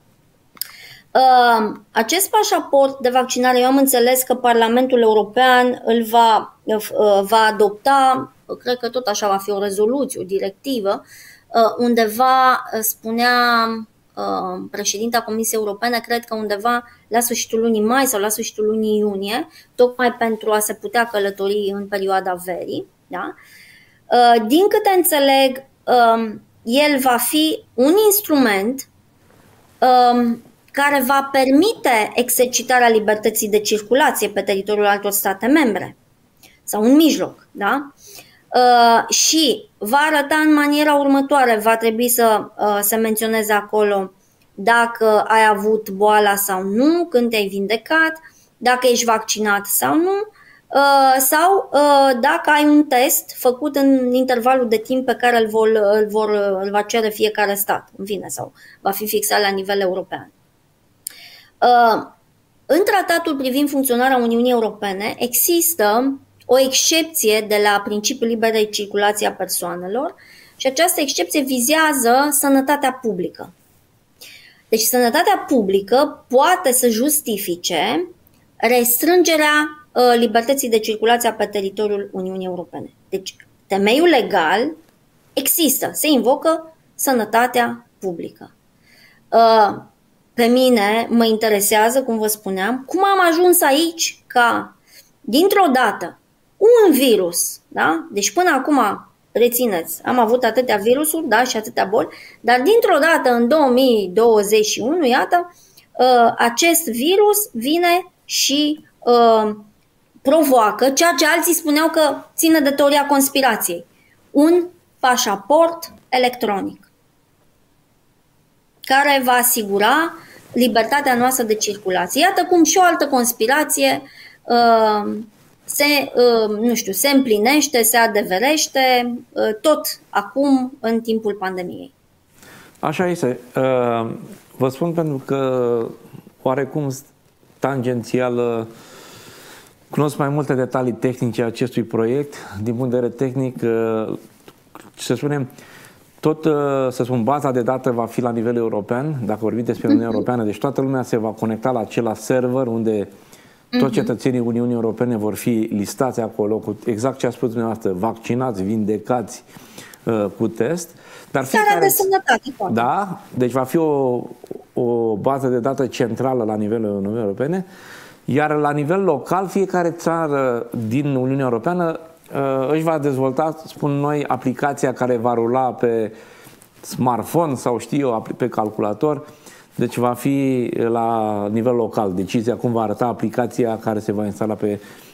Uh, acest pașaport de vaccinare, eu am înțeles că Parlamentul European îl va, uh, va adopta, cred că tot așa va fi o rezoluție, o directivă, uh, undeva spunea uh, președinta Comisiei Europene, cred că undeva la sfârșitul lunii mai sau la sfârșitul lunii iunie, tocmai pentru a se putea călători în perioada verii. Da? Uh, din câte înțeleg, uh, el va fi un instrument uh, care va permite exercitarea libertății de circulație pe teritoriul altor state membre sau în mijloc, da? Uh, și va arăta în maniera următoare, va trebui să uh, se menționeze acolo dacă ai avut boala sau nu, când te-ai vindecat, dacă ești vaccinat sau nu, uh, sau uh, dacă ai un test făcut în intervalul de timp pe care îl, vor, îl, vor, îl va cere fiecare stat, în fine, sau va fi fixat la nivel european. În tratatul privind funcționarea Uniunii Europene există o excepție de la principiul liberei circulații a persoanelor și această excepție vizează sănătatea publică. Deci sănătatea publică poate să justifice restrângerea libertății de circulație pe teritoriul Uniunii Europene. Deci temeiul legal există, se invocă sănătatea publică. Pe mine mă interesează, cum vă spuneam, cum am ajuns aici ca, dintr-o dată, un virus, da? Deci până acum, rețineți, am avut atâtea virusuri, da, și atâtea boli, dar dintr-o dată, în două mii douăzeci și unu, iată, acest virus vine și uh, provoacă ceea ce alții spuneau că ține de teoria conspirației, un pașaport electronic care va asigura libertatea noastră de circulație. Iată cum și o altă conspirație uh, se, uh, nu știu, se împlinește, se adeverește uh, tot acum în timpul pandemiei. Așa este. Uh, vă spun pentru că oarecum tangențial cunosc mai multe detalii tehnice acestui proiect. Din punct de vedere tehnic, uh, să spunem, tot, să spun, baza de dată va fi la nivel european, dacă vorbim despre Uniunea Europeană, deci toată lumea se va conecta la acela server unde toți cetățenii Uniunii Europene vor fi listați acolo cu exact ce a spus dumneavoastră, vaccinați, vindecați cu test. Dar fiecare... de sănătate. Da, deci va fi o, o bază de dată centrală la nivelul Uniunii Europene, iar la nivel local, fiecare țară din Uniunea Europeană își va dezvolta, spun noi, aplicația care va rula pe smartphone sau știu eu, pe calculator. Deci va fi la nivel local decizia cum va arăta aplicația care se va instala pe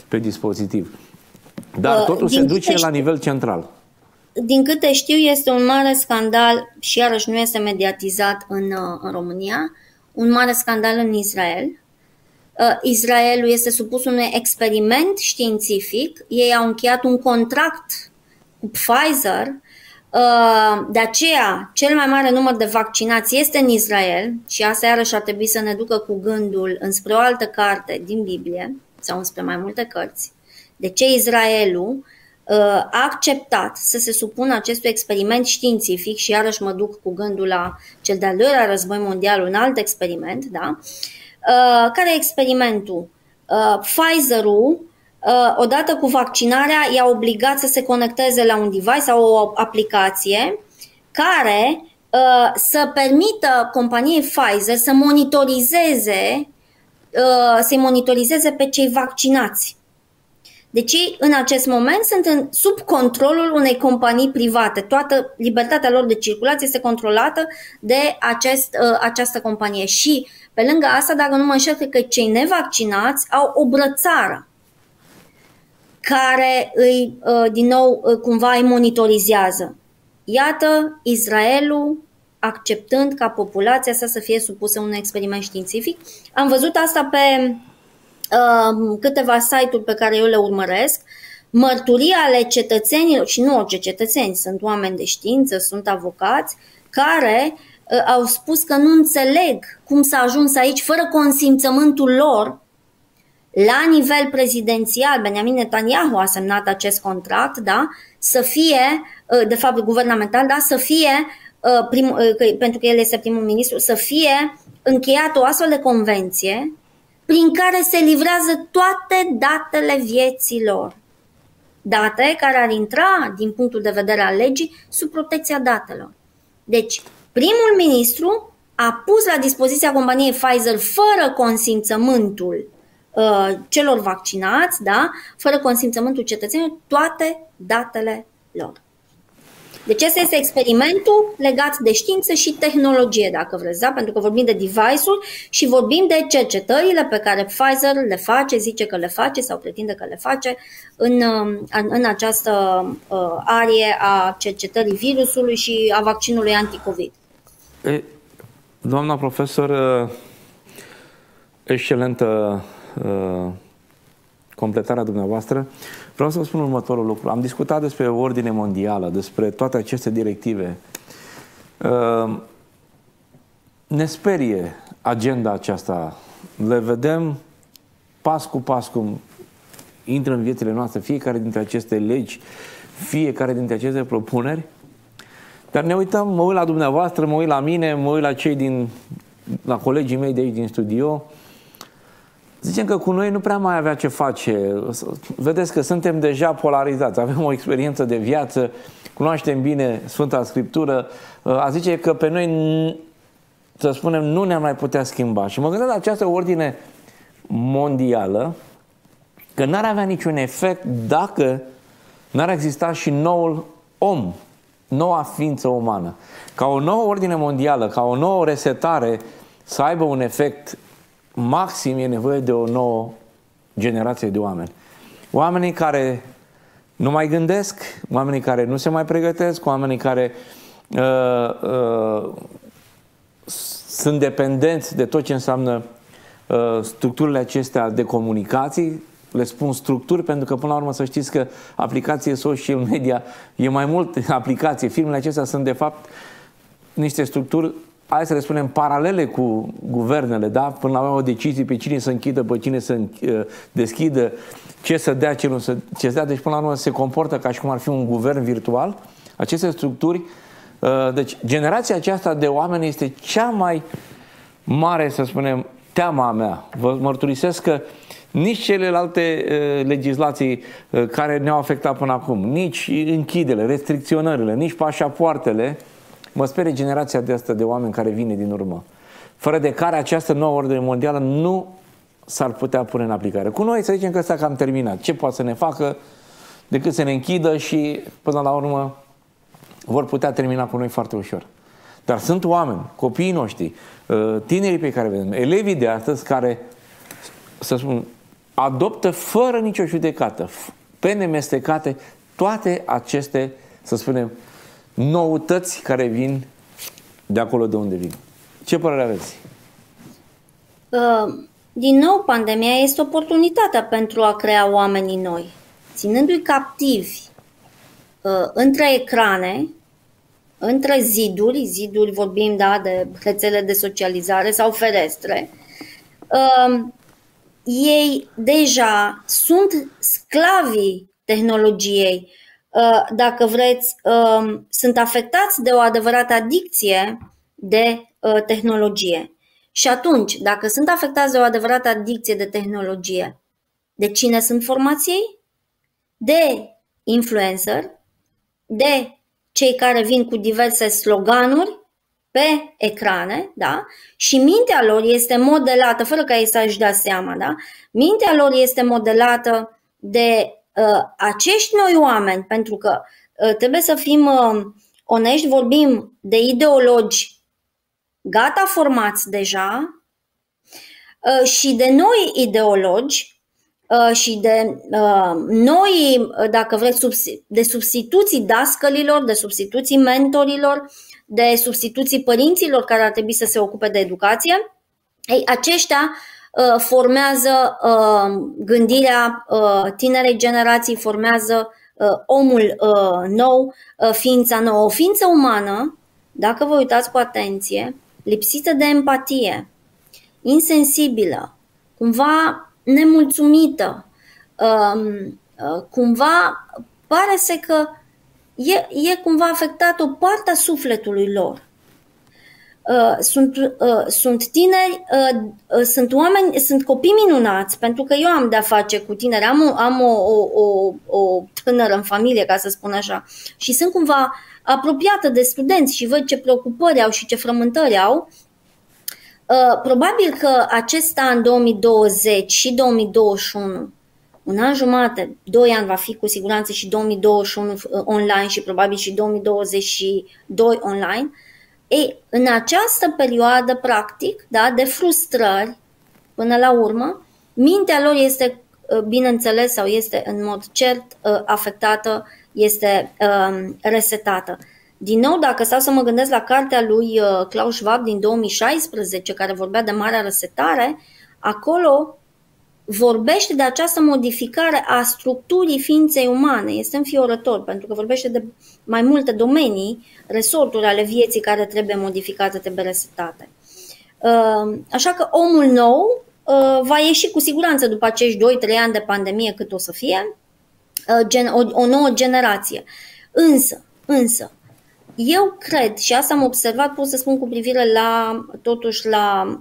pe dispozitiv. Dar totul se duce la nivel central. Din câte știu, este un mare scandal și iarăși nu este mediatizat în, în România, un mare scandal în Israel. Israelul este supus unui experiment științific, ei au încheiat un contract cu Pfizer, de aceea cel mai mare număr de vaccinați este în Israel și asta iarăși ar trebui să ne ducă cu gândul înspre o altă carte din Biblie sau înspre mai multe cărți. De ce Israelul a acceptat să se supună acestui experiment științific și iarăși mă duc cu gândul la cel de-al doilea război mondial, un alt experiment, da? Care e experimentul? Pfizer-ul, odată cu vaccinarea, i-a obligat să se conecteze la un device sau o aplicație care să permită companiei Pfizer să monitorizeze, să-i monitorizeze pe cei vaccinați. Deci ei, în acest moment, sunt în, sub controlul unei companii private. Toată libertatea lor de circulație este controlată de acest, această companie. Și, pe lângă asta, dacă nu mă înșel, cred că cei nevaccinați au o brățară care îi, din nou, cumva îi monitorizează. Iată, Israelul acceptând ca populația sa să fie supusă unui experiment științific. Am văzut asta pe uh, câteva site-uri pe care eu le urmăresc, mărturii ale cetățenilor, și nu orice cetățeni, sunt oameni de știință, sunt avocați, care uh, au spus că nu înțeleg cum s-a ajuns aici fără consimțământul lor. La nivel prezidențial, Benjamin Netanyahu a semnat acest contract, da, să fie, de fapt guvernamental, da, să fie, prim, pentru că el este primul ministru, să fie încheiată o astfel de convenție prin care se livrează toate datele vieților. Date care ar intra, din punctul de vedere al legii, sub protecția datelor. Deci, primul ministru a pus la dispoziția companiei Pfizer, fără consimțământul celor vaccinați, da, fără consimțământul cetățenilor, toate datele lor. Deci ăsta este experimentul legat de știință și tehnologie, dacă vreți, da? Pentru că vorbim de device-uri și vorbim de cercetările pe care Pfizer le face, zice că le face sau pretinde că le face în, în, în această uh, arie a cercetării virusului și a vaccinului anticovid. E, doamna profesor, excelentă uh, completarea dumneavoastră. Vreau să vă spun următorul lucru. Am discutat despre ordine mondială, despre toate aceste directive. Ne sperie agenda aceasta. Le vedem pas cu pas cum intră în viețile noastre fiecare dintre aceste legi, fiecare dintre aceste propuneri. Dar ne uităm, mă uit la dumneavoastră, mă uit la mine, mă uit la cei din, la colegii mei de aici din studio. Zicem că cu noi nu prea mai avea ce face. Vedeți că suntem deja polarizați. Avem o experiență de viață, cunoaștem bine Sfânta Scriptură. A zice că pe noi, să spunem, nu ne-am mai putea schimba. Și mă gândesc la această ordine mondială, că n-ar avea niciun efect dacă n-ar exista și noul om, noua ființă umană. Ca o nouă ordine mondială, ca o nouă resetare să aibă un efect maxim, e nevoie de o nouă generație de oameni. Oamenii care nu mai gândesc, oamenii care nu se mai pregătesc, oamenii care uh, uh, sunt dependenți de tot ce înseamnă uh, structurile acestea de comunicații. Le spun structuri pentru că, până la urmă, să știți că aplicație social media e mai mult aplicație. Filmele acestea sunt, de fapt, niște structuri, hai să le spunem, paralele cu guvernele, da? Până la o decizie pe cine să închidă, pe cine să deschidă, ce să dea, ce nu să, ce să dea. Deci, până la urmă, se comportă ca și cum ar fi un guvern virtual. Aceste structuri. Deci, generația aceasta de oameni este cea mai mare, să spunem, teama mea. Vă mărturisesc că nici celelalte uh, legislații uh, care ne-au afectat până acum, nici închidele, restricționările, nici pașapoartele, mă sperie generația de asta de oameni care vine din urmă, fără de care această nouă ordine mondială nu s-ar putea pune în aplicare. Cu noi să zicem că ăsta că am terminat. Ce poate să ne facă decât să ne închidă și până la urmă vor putea termina cu noi foarte ușor. Dar sunt oameni, copiii noștri, tinerii pe care vedem, elevii de astăzi care, să spun, adoptă fără nicio judecată, pe nemestecate, toate aceste, să spunem, noutăți care vin de acolo de unde vin. Ce părere aveți? Din nou, pandemia este oportunitatea pentru a crea oamenii noi. Ținându-i captivi între ecrane, între ziduri, ziduri vorbim da, de rețele de socializare sau ferestre, ei deja sunt sclavii tehnologiei. Dacă vreți, sunt afectați de o adevărată adicție de tehnologie. Și atunci, dacă sunt afectați de o adevărată adicție de tehnologie, de cine sunt formați ei? De influencer, de cei care vin cu diverse sloganuri pe ecrane, da? Și mintea lor este modelată, fără ca ei să-și dea seama, da? Mintea lor este modelată de uh, acești noi oameni, pentru că uh, trebuie să fim uh, onești, vorbim de ideologi gata formați deja uh, și de noi ideologi uh, și de uh, noi, dacă vreți, de substituții dascălilor, de substituții mentorilor, de substituții părinților care ar trebui să se ocupe de educație. Ei, aceștia uh, formează uh, gândirea uh, tinerei generații, formează uh, omul uh, nou, uh, ființa nouă. O ființă umană, dacă vă uitați cu atenție, lipsită de empatie, insensibilă, cumva nemulțumită, uh, uh, cumva pare să că E, e cumva afectată o parte a sufletului lor. Uh, sunt, uh, sunt tineri, uh, uh, sunt oameni, sunt copii minunați, pentru că eu am de-a face cu tineri, am, o, am o, o, o, o tânără în familie, ca să spun așa, și sunt cumva apropiată de studenți și văd ce preocupări au și ce frământări au. Uh, probabil că acest an două mii douăzeci și două mii douăzeci și unu, un an jumate, doi ani va fi cu siguranță și două mii douăzeci și unu online și probabil și două mii douăzeci și doi online. Ei, în această perioadă, practic, da, de frustrări, până la urmă, mintea lor este, bineînțeles, sau este în mod cert afectată, este um, resetată. Din nou, dacă stau să mă gândesc la cartea lui Klaus Schwab din două mii șaisprezece, care vorbea de marea resetare, acolo vorbește de această modificare a structurii ființei umane. Este înfiorător, pentru că vorbește de mai multe domenii, resorturi ale vieții care trebuie modificate, trebuie resetate. Așa că omul nou va ieși cu siguranță după acești doi trei ani de pandemie, cât o să fie, o nouă generație. Însă, însă, eu cred, și asta am observat, pot să spun cu privire la, totuși, la,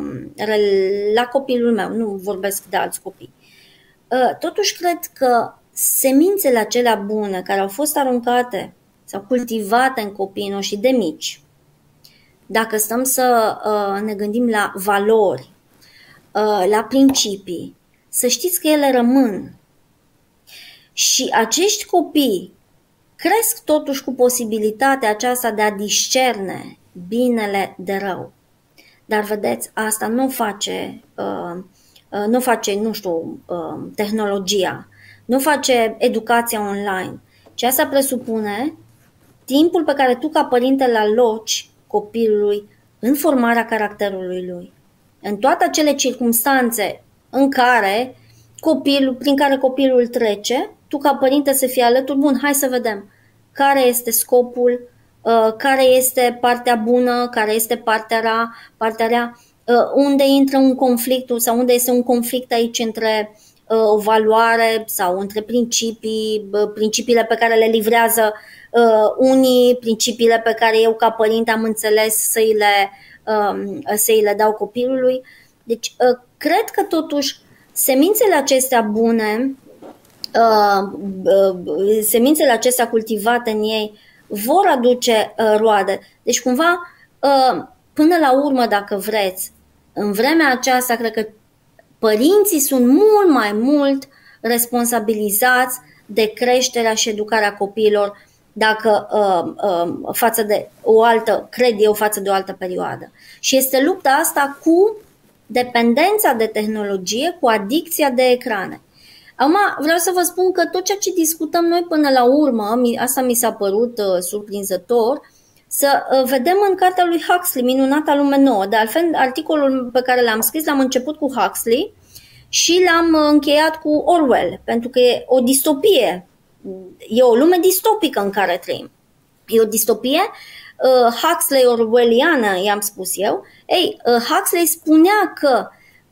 la copilul meu, nu vorbesc de alți copii. Totuși cred că semințele acelea bune care au fost aruncate sau cultivate în copiii noștri de mici, dacă stăm să ne gândim la valori, la principii, să știți că ele rămân. Și acești copii cresc totuși cu posibilitatea aceasta de a discerne binele de rău. Dar vedeți, asta nu face, uh, uh, nu face, nu știu, uh, tehnologia, nu face educația online, ci asta presupune timpul pe care tu ca părinte îl aloci copilului în formarea caracterului lui. În toate acele circumstanțe în care copilul, prin care copilul trece, tu ca părinte să fii alături, bun, hai să vedem care este scopul, uh, care este partea bună, care este partea rea, partea rea uh, unde intră un conflict sau unde este un conflict aici între uh, o valoare sau între principii, uh, principiile pe care le livrează uh, unii, principiile pe care eu ca părinte am înțeles să îi le, uh, să îi le dau copilului. Deci, uh, cred că totuși semințele acestea bune, Uh, uh, semințele acestea cultivate în ei vor aduce uh, roade. Deci cumva, uh, până la urmă, dacă vreți, în vremea aceasta, cred că părinții sunt mult mai mult responsabilizați de creșterea și educarea copiilor dacă uh, uh, față de o altă, cred eu, față de o altă perioadă. Și este lupta asta cu dependența de tehnologie cu adicția de ecrane. Acum vreau să vă spun că tot ceea ce discutăm noi până la urmă, asta mi s-a părut uh, surprinzător, să uh, vedem în cartea lui Huxley, Minunata lume nouă. De altfel, articolul pe care l-am scris l-am început cu Huxley și l-am încheiat cu Orwell, pentru că e o distopie, e o lume distopică în care trăim. E o distopie uh, Huxley orwelliană, i-am spus eu. Ei, uh, Huxley spunea că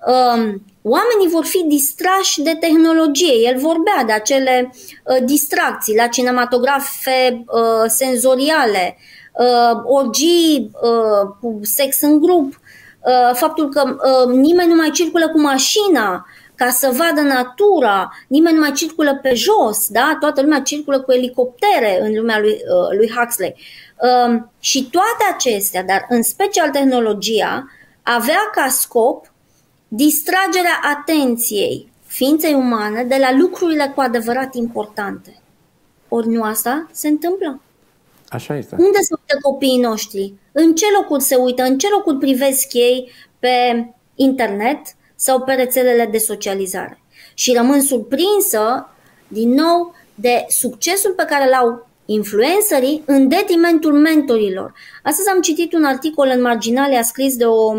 um, oamenii vor fi distrași de tehnologie. El vorbea de acele uh, distracții la cinematografe uh, senzoriale, uh, orgii uh, cu sex în grup, uh, faptul că uh, nimeni nu mai circulă cu mașina ca să vadă natura, nimeni nu mai circulă pe jos, da? Toată lumea circulă cu elicoptere în lumea lui, uh, lui Huxley. Uh, și toate acestea, dar în special tehnologia, avea ca scop distragerea atenției ființei umane de la lucrurile cu adevărat importante. Ori nu asta se întâmplă. Așa este. Unde se uită copiii noștri? În ce locuri se uită? În ce locuri privesc ei pe internet sau pe rețelele de socializare? Și rămân surprinsă, din nou, de succesul pe care l-au influencerii în detrimentul mentorilor. Astăzi am citit un articol în Marginalia scris de o,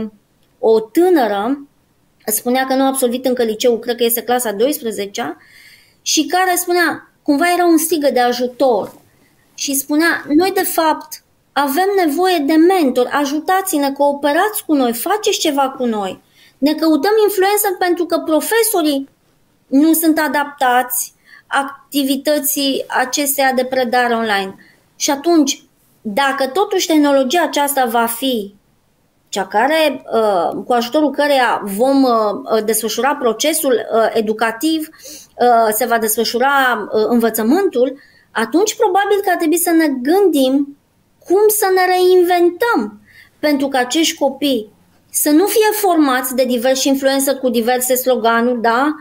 o tânără, spunea că nu a absolvit încă liceul, cred că este clasa a douăsprezecea, și care spunea, cumva era un strigă de ajutor, și spunea, noi de fapt avem nevoie de mentor, ajutați-ne, cooperați cu noi, faceți ceva cu noi. Ne căutăm influencer pentru că profesorii nu sunt adaptați activității acesteia de predare online. Și atunci, dacă totuși tehnologia aceasta va fi cea care, cu ajutorul căreia vom desfășura procesul educativ, se va desfășura învățământul, atunci probabil că ar trebui să ne gândim cum să ne reinventăm pentru că acești copii să nu fie formați de diversi influențări cu diverse sloganuri, da?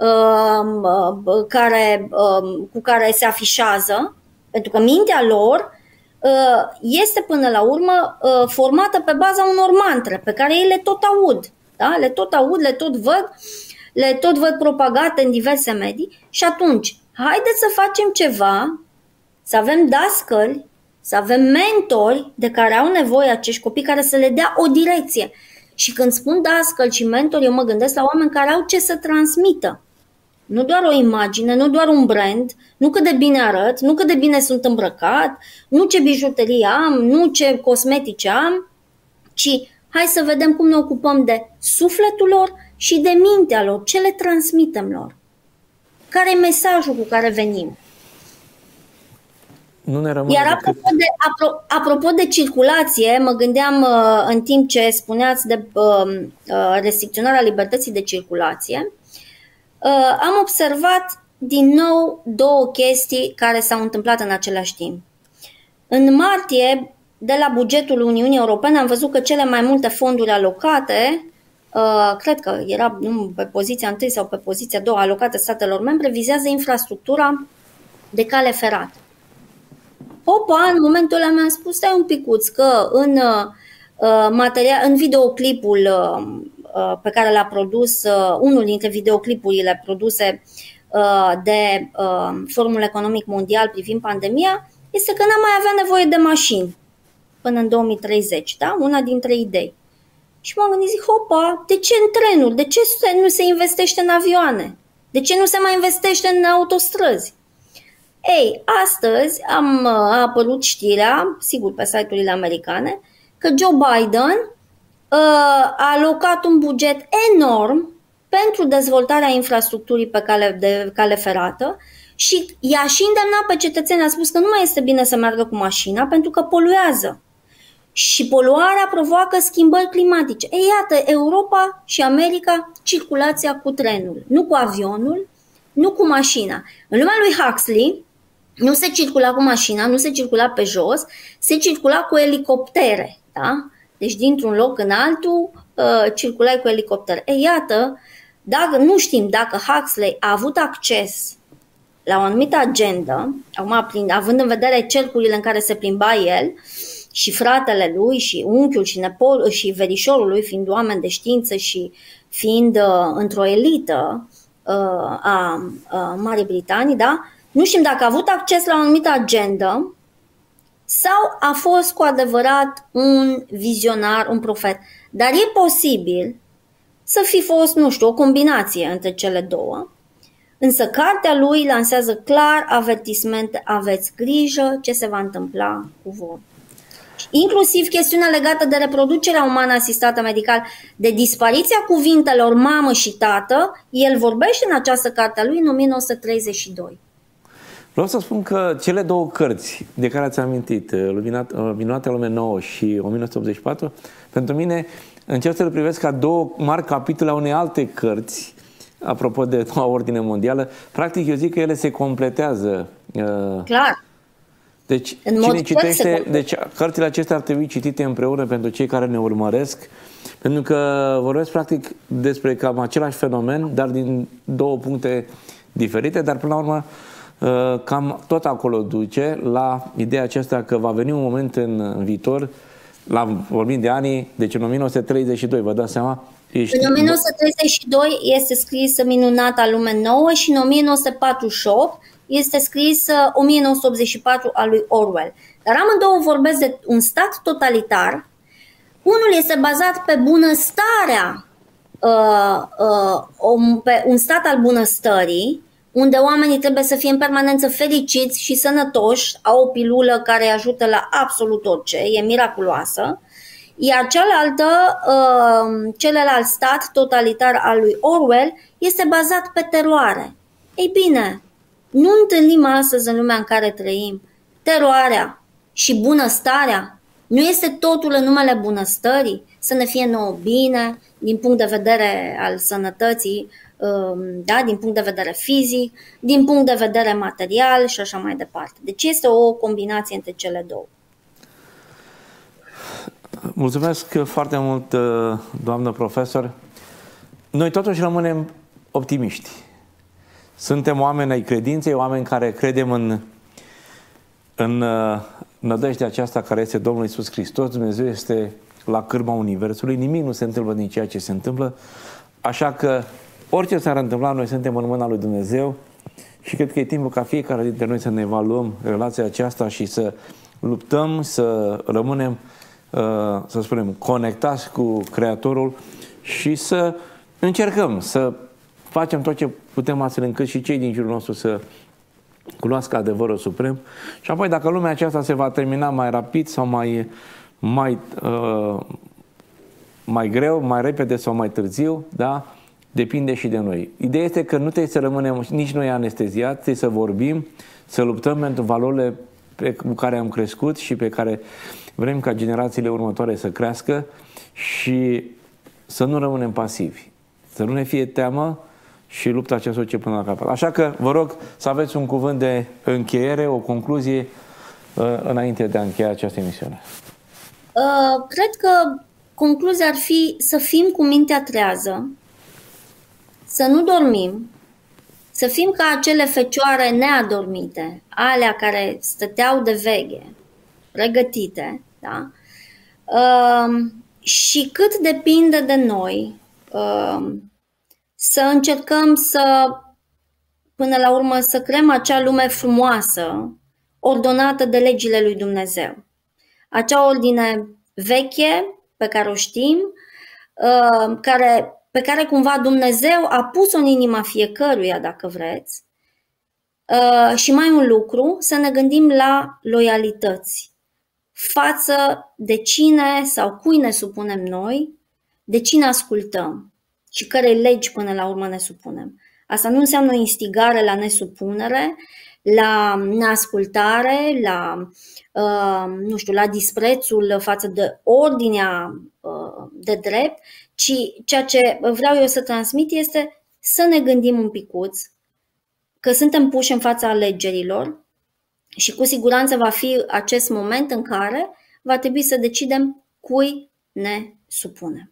care, cu care se afișează, pentru că mintea lor este până la urmă formată pe baza unor mantre pe care ei le tot aud, da? Le tot aud, le tot văd, le tot văd propagate în diverse medii și atunci haideți să facem ceva, să avem dascăli, să avem mentori de care au nevoie acești copii, care să le dea o direcție. Și când spun dascăli și mentori, eu mă gândesc la oameni care au ce să transmită. Nu doar o imagine, nu doar un brand, nu cât de bine arăt, nu cât de bine sunt îmbrăcat, nu ce bijuterii am, nu ce cosmetice am, ci hai să vedem cum ne ocupăm de sufletul lor și de mintea lor, ce le transmitem lor. Care e mesajul cu care venim? Nu ne rămâne Iar apropo, decât... de, apro, apropo de circulație, mă gândeam uh, în timp ce spuneați de uh, uh, restricționarea libertății de circulație, uh, am observat din nou două chestii care s-au întâmplat în același timp. În martie, de la bugetul Uniunii Europene, am văzut că cele mai multe fonduri alocate, uh, cred că era nu, pe poziția întâi sau pe poziția a doua alocate statelor membre, vizează infrastructura de cale ferată. Opa, în momentul ăla mi-am spus, stai un picuț, că în, uh, material, în videoclipul uh, pe care l-a produs, uh, unul dintre videoclipurile produse uh, de uh, Forumul Economic Mondial privind pandemia, este că n-am mai avea nevoie de mașini până în două mii treizeci, da? Una dintre idei. Și m-am gândit, zic, hopa, de ce în trenuri? De ce nu se investește în avioane? De ce nu se mai investește în autostrăzi? Ei, astăzi am, a apărut știrea, sigur pe site-urile americane, că Joe Biden uh, a alocat un buget enorm pentru dezvoltarea infrastructurii pe cale, de cale ferată și i-a și îndemnat pe cetățeni, a spus că nu mai este bine să meargă cu mașina pentru că poluează. Și poluarea provoacă schimbări climatice. Ei, iată, Europa și America, circulația cu trenul, nu cu avionul, nu cu mașina. În lumea lui Huxley, nu se circula cu mașina, nu se circula pe jos, se circula cu elicoptere, da? Deci dintr-un loc în altul uh, circulai cu elicoptere. Ei, iată, dacă, nu știm dacă Huxley a avut acces la o anumită agendă, acum, având în vedere cercurile în care se plimba el, și fratele lui și unchiul și, nepol, și verișorul lui, fiind oameni de știință și fiind uh, într-o elită uh, a, a Marii Britanii, da? Nu știm dacă a avut acces la o anumită agendă sau a fost cu adevărat un vizionar, un profet. Dar e posibil să fi fost, nu știu, o combinație între cele două. Însă cartea lui lansează clar avertismente, aveți grijă ce se va întâmpla cu voi. Inclusiv chestiunea legată de reproducerea umană asistată medical, de dispariția cuvintelor mamă și tată, el vorbește în această carte a lui în o mie nouă sute treizeci și doi. Vreau să spun că cele două cărți de care ați amintit, Minunata Lume Nouă și o mie nouă sute optzeci și patru, pentru mine încerc să le privesc ca două mari capitole a unei alte cărți, apropo de noua ordine mondială. Practic, eu zic că ele se completează. Clar. Deci, cine citește, deci, cărțile acestea ar trebui citite împreună pentru cei care ne urmăresc, pentru că vorbesc practic despre cam același fenomen, dar din două puncte diferite, dar până la urmă cam tot acolo duce la ideea aceasta că va veni un moment în viitor, la, vorbim de anii, deci în o mie nouă sute treizeci și doi, vă dați seama? Ești... În o mie nouă sute treizeci și doi este scrisă Minunata Lume Nouă și în o mie nouă sute patruzeci și opt este scris o mie nouă sute optzeci și patru al lui Orwell. Dar amândouă vorbesc de un stat totalitar. Unul este bazat pe bunăstarea, uh, uh, pe un stat al bunăstării, unde oamenii trebuie să fie în permanență fericiți și sănătoși, au o pilulă care îi ajută la absolut orice, e miraculoasă. Iar cealaltă, uh, celălalt stat totalitar al lui Orwell este bazat pe teroare. Ei bine, nu întâlnim astăzi în lumea în care trăim teroarea și bunăstarea. Nu este totul în numele bunăstării, să ne fie nouă bine, din punct de vedere al sănătății, da, din punct de vedere fizic, din punct de vedere material și așa mai departe. Deci este o combinație între cele două. Mulțumesc foarte mult, doamnă profesor. Noi totuși rămânem optimiști. Suntem oameni ai credinței, oameni care credem în, în nădejdea aceasta care este Domnul Iisus Hristos. Dumnezeu este la cârma Universului, nimic nu se întâmplă din ceea ce se întâmplă, așa că orice s-ar întâmpla, noi suntem în mâna lui Dumnezeu și cred că e timpul ca fiecare dintre noi să ne evaluăm relația aceasta și să luptăm, să rămânem, să spunem, conectați cu Creatorul și să încercăm să facem tot ce putem astfel încât și cei din jurul nostru să cunoască adevărul suprem. Și apoi dacă lumea aceasta se va termina mai rapid sau mai, mai, uh, mai greu, mai repede sau mai târziu, da? Depinde și de noi. Ideea este că nu trebuie să rămânem nici noi anesteziați, trebuie să vorbim, să luptăm pentru valorile pe cu care am crescut și pe care vrem ca generațiile următoare să crească și să nu rămânem pasivi. Să nu ne fie teamă și lupta aceasta duce până la capăt. Așa că vă rog să aveți un cuvânt de încheiere, o concluzie înainte de a încheia această emisiune. Uh, cred că concluzia ar fi să fim cu mintea trează, să nu dormim, să fim ca acele fecioare neadormite, alea care stăteau de veche, pregătite, da? Uh, și cât depinde de noi, uh, să încercăm să, până la urmă, să creăm acea lume frumoasă, ordonată de legile lui Dumnezeu. Acea ordine veche, pe care o știm, uh, care... pe care cumva Dumnezeu a pus-o în inima fiecăruia, dacă vreți. Și mai un lucru, să ne gândim la loialități față de cine sau cui ne supunem noi, de cine ascultăm și cărei legi până la urmă ne supunem. Asta nu înseamnă o instigare la nesupunere, la neascultare, la, nu știu, la disprețul față de ordinea de drept, ci ceea ce vreau eu să transmit este să ne gândim un picuț că suntem puși în fața alegerilor și cu siguranță va fi acest moment în care va trebui să decidem cui ne supunem.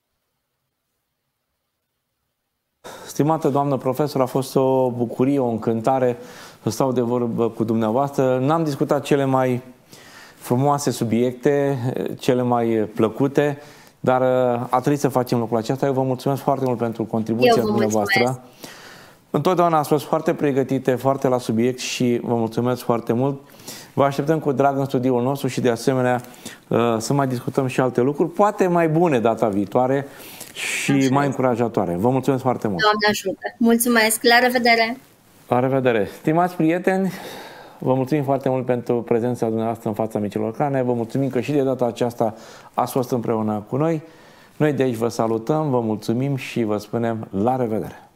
Stimată doamnă profesor, a fost o bucurie, o încântare să stau de vorbă cu dumneavoastră. N-am discutat cele mai frumoase subiecte, cele mai plăcute, dar a trebuit să facem lucrul acesta. Eu vă mulțumesc foarte mult pentru contribuția dumneavoastră. Mulțumesc. Întotdeauna ați fost foarte pregătite, foarte la subiect și vă mulțumesc foarte mult. Vă așteptăm cu drag în studioul nostru și de asemenea să mai discutăm și alte lucruri, poate mai bune data viitoare și așa mai încurajatoare. Vă mulțumesc foarte mult. Doamne ajută. Mulțumesc. La revedere. La revedere. Stimați prieteni, vă mulțumim foarte mult pentru prezența dumneavoastră în fața Micilor Cane. Vă mulțumim că și de data aceasta ați fost împreună cu noi. Noi de aici vă salutăm, vă mulțumim și vă spunem la revedere.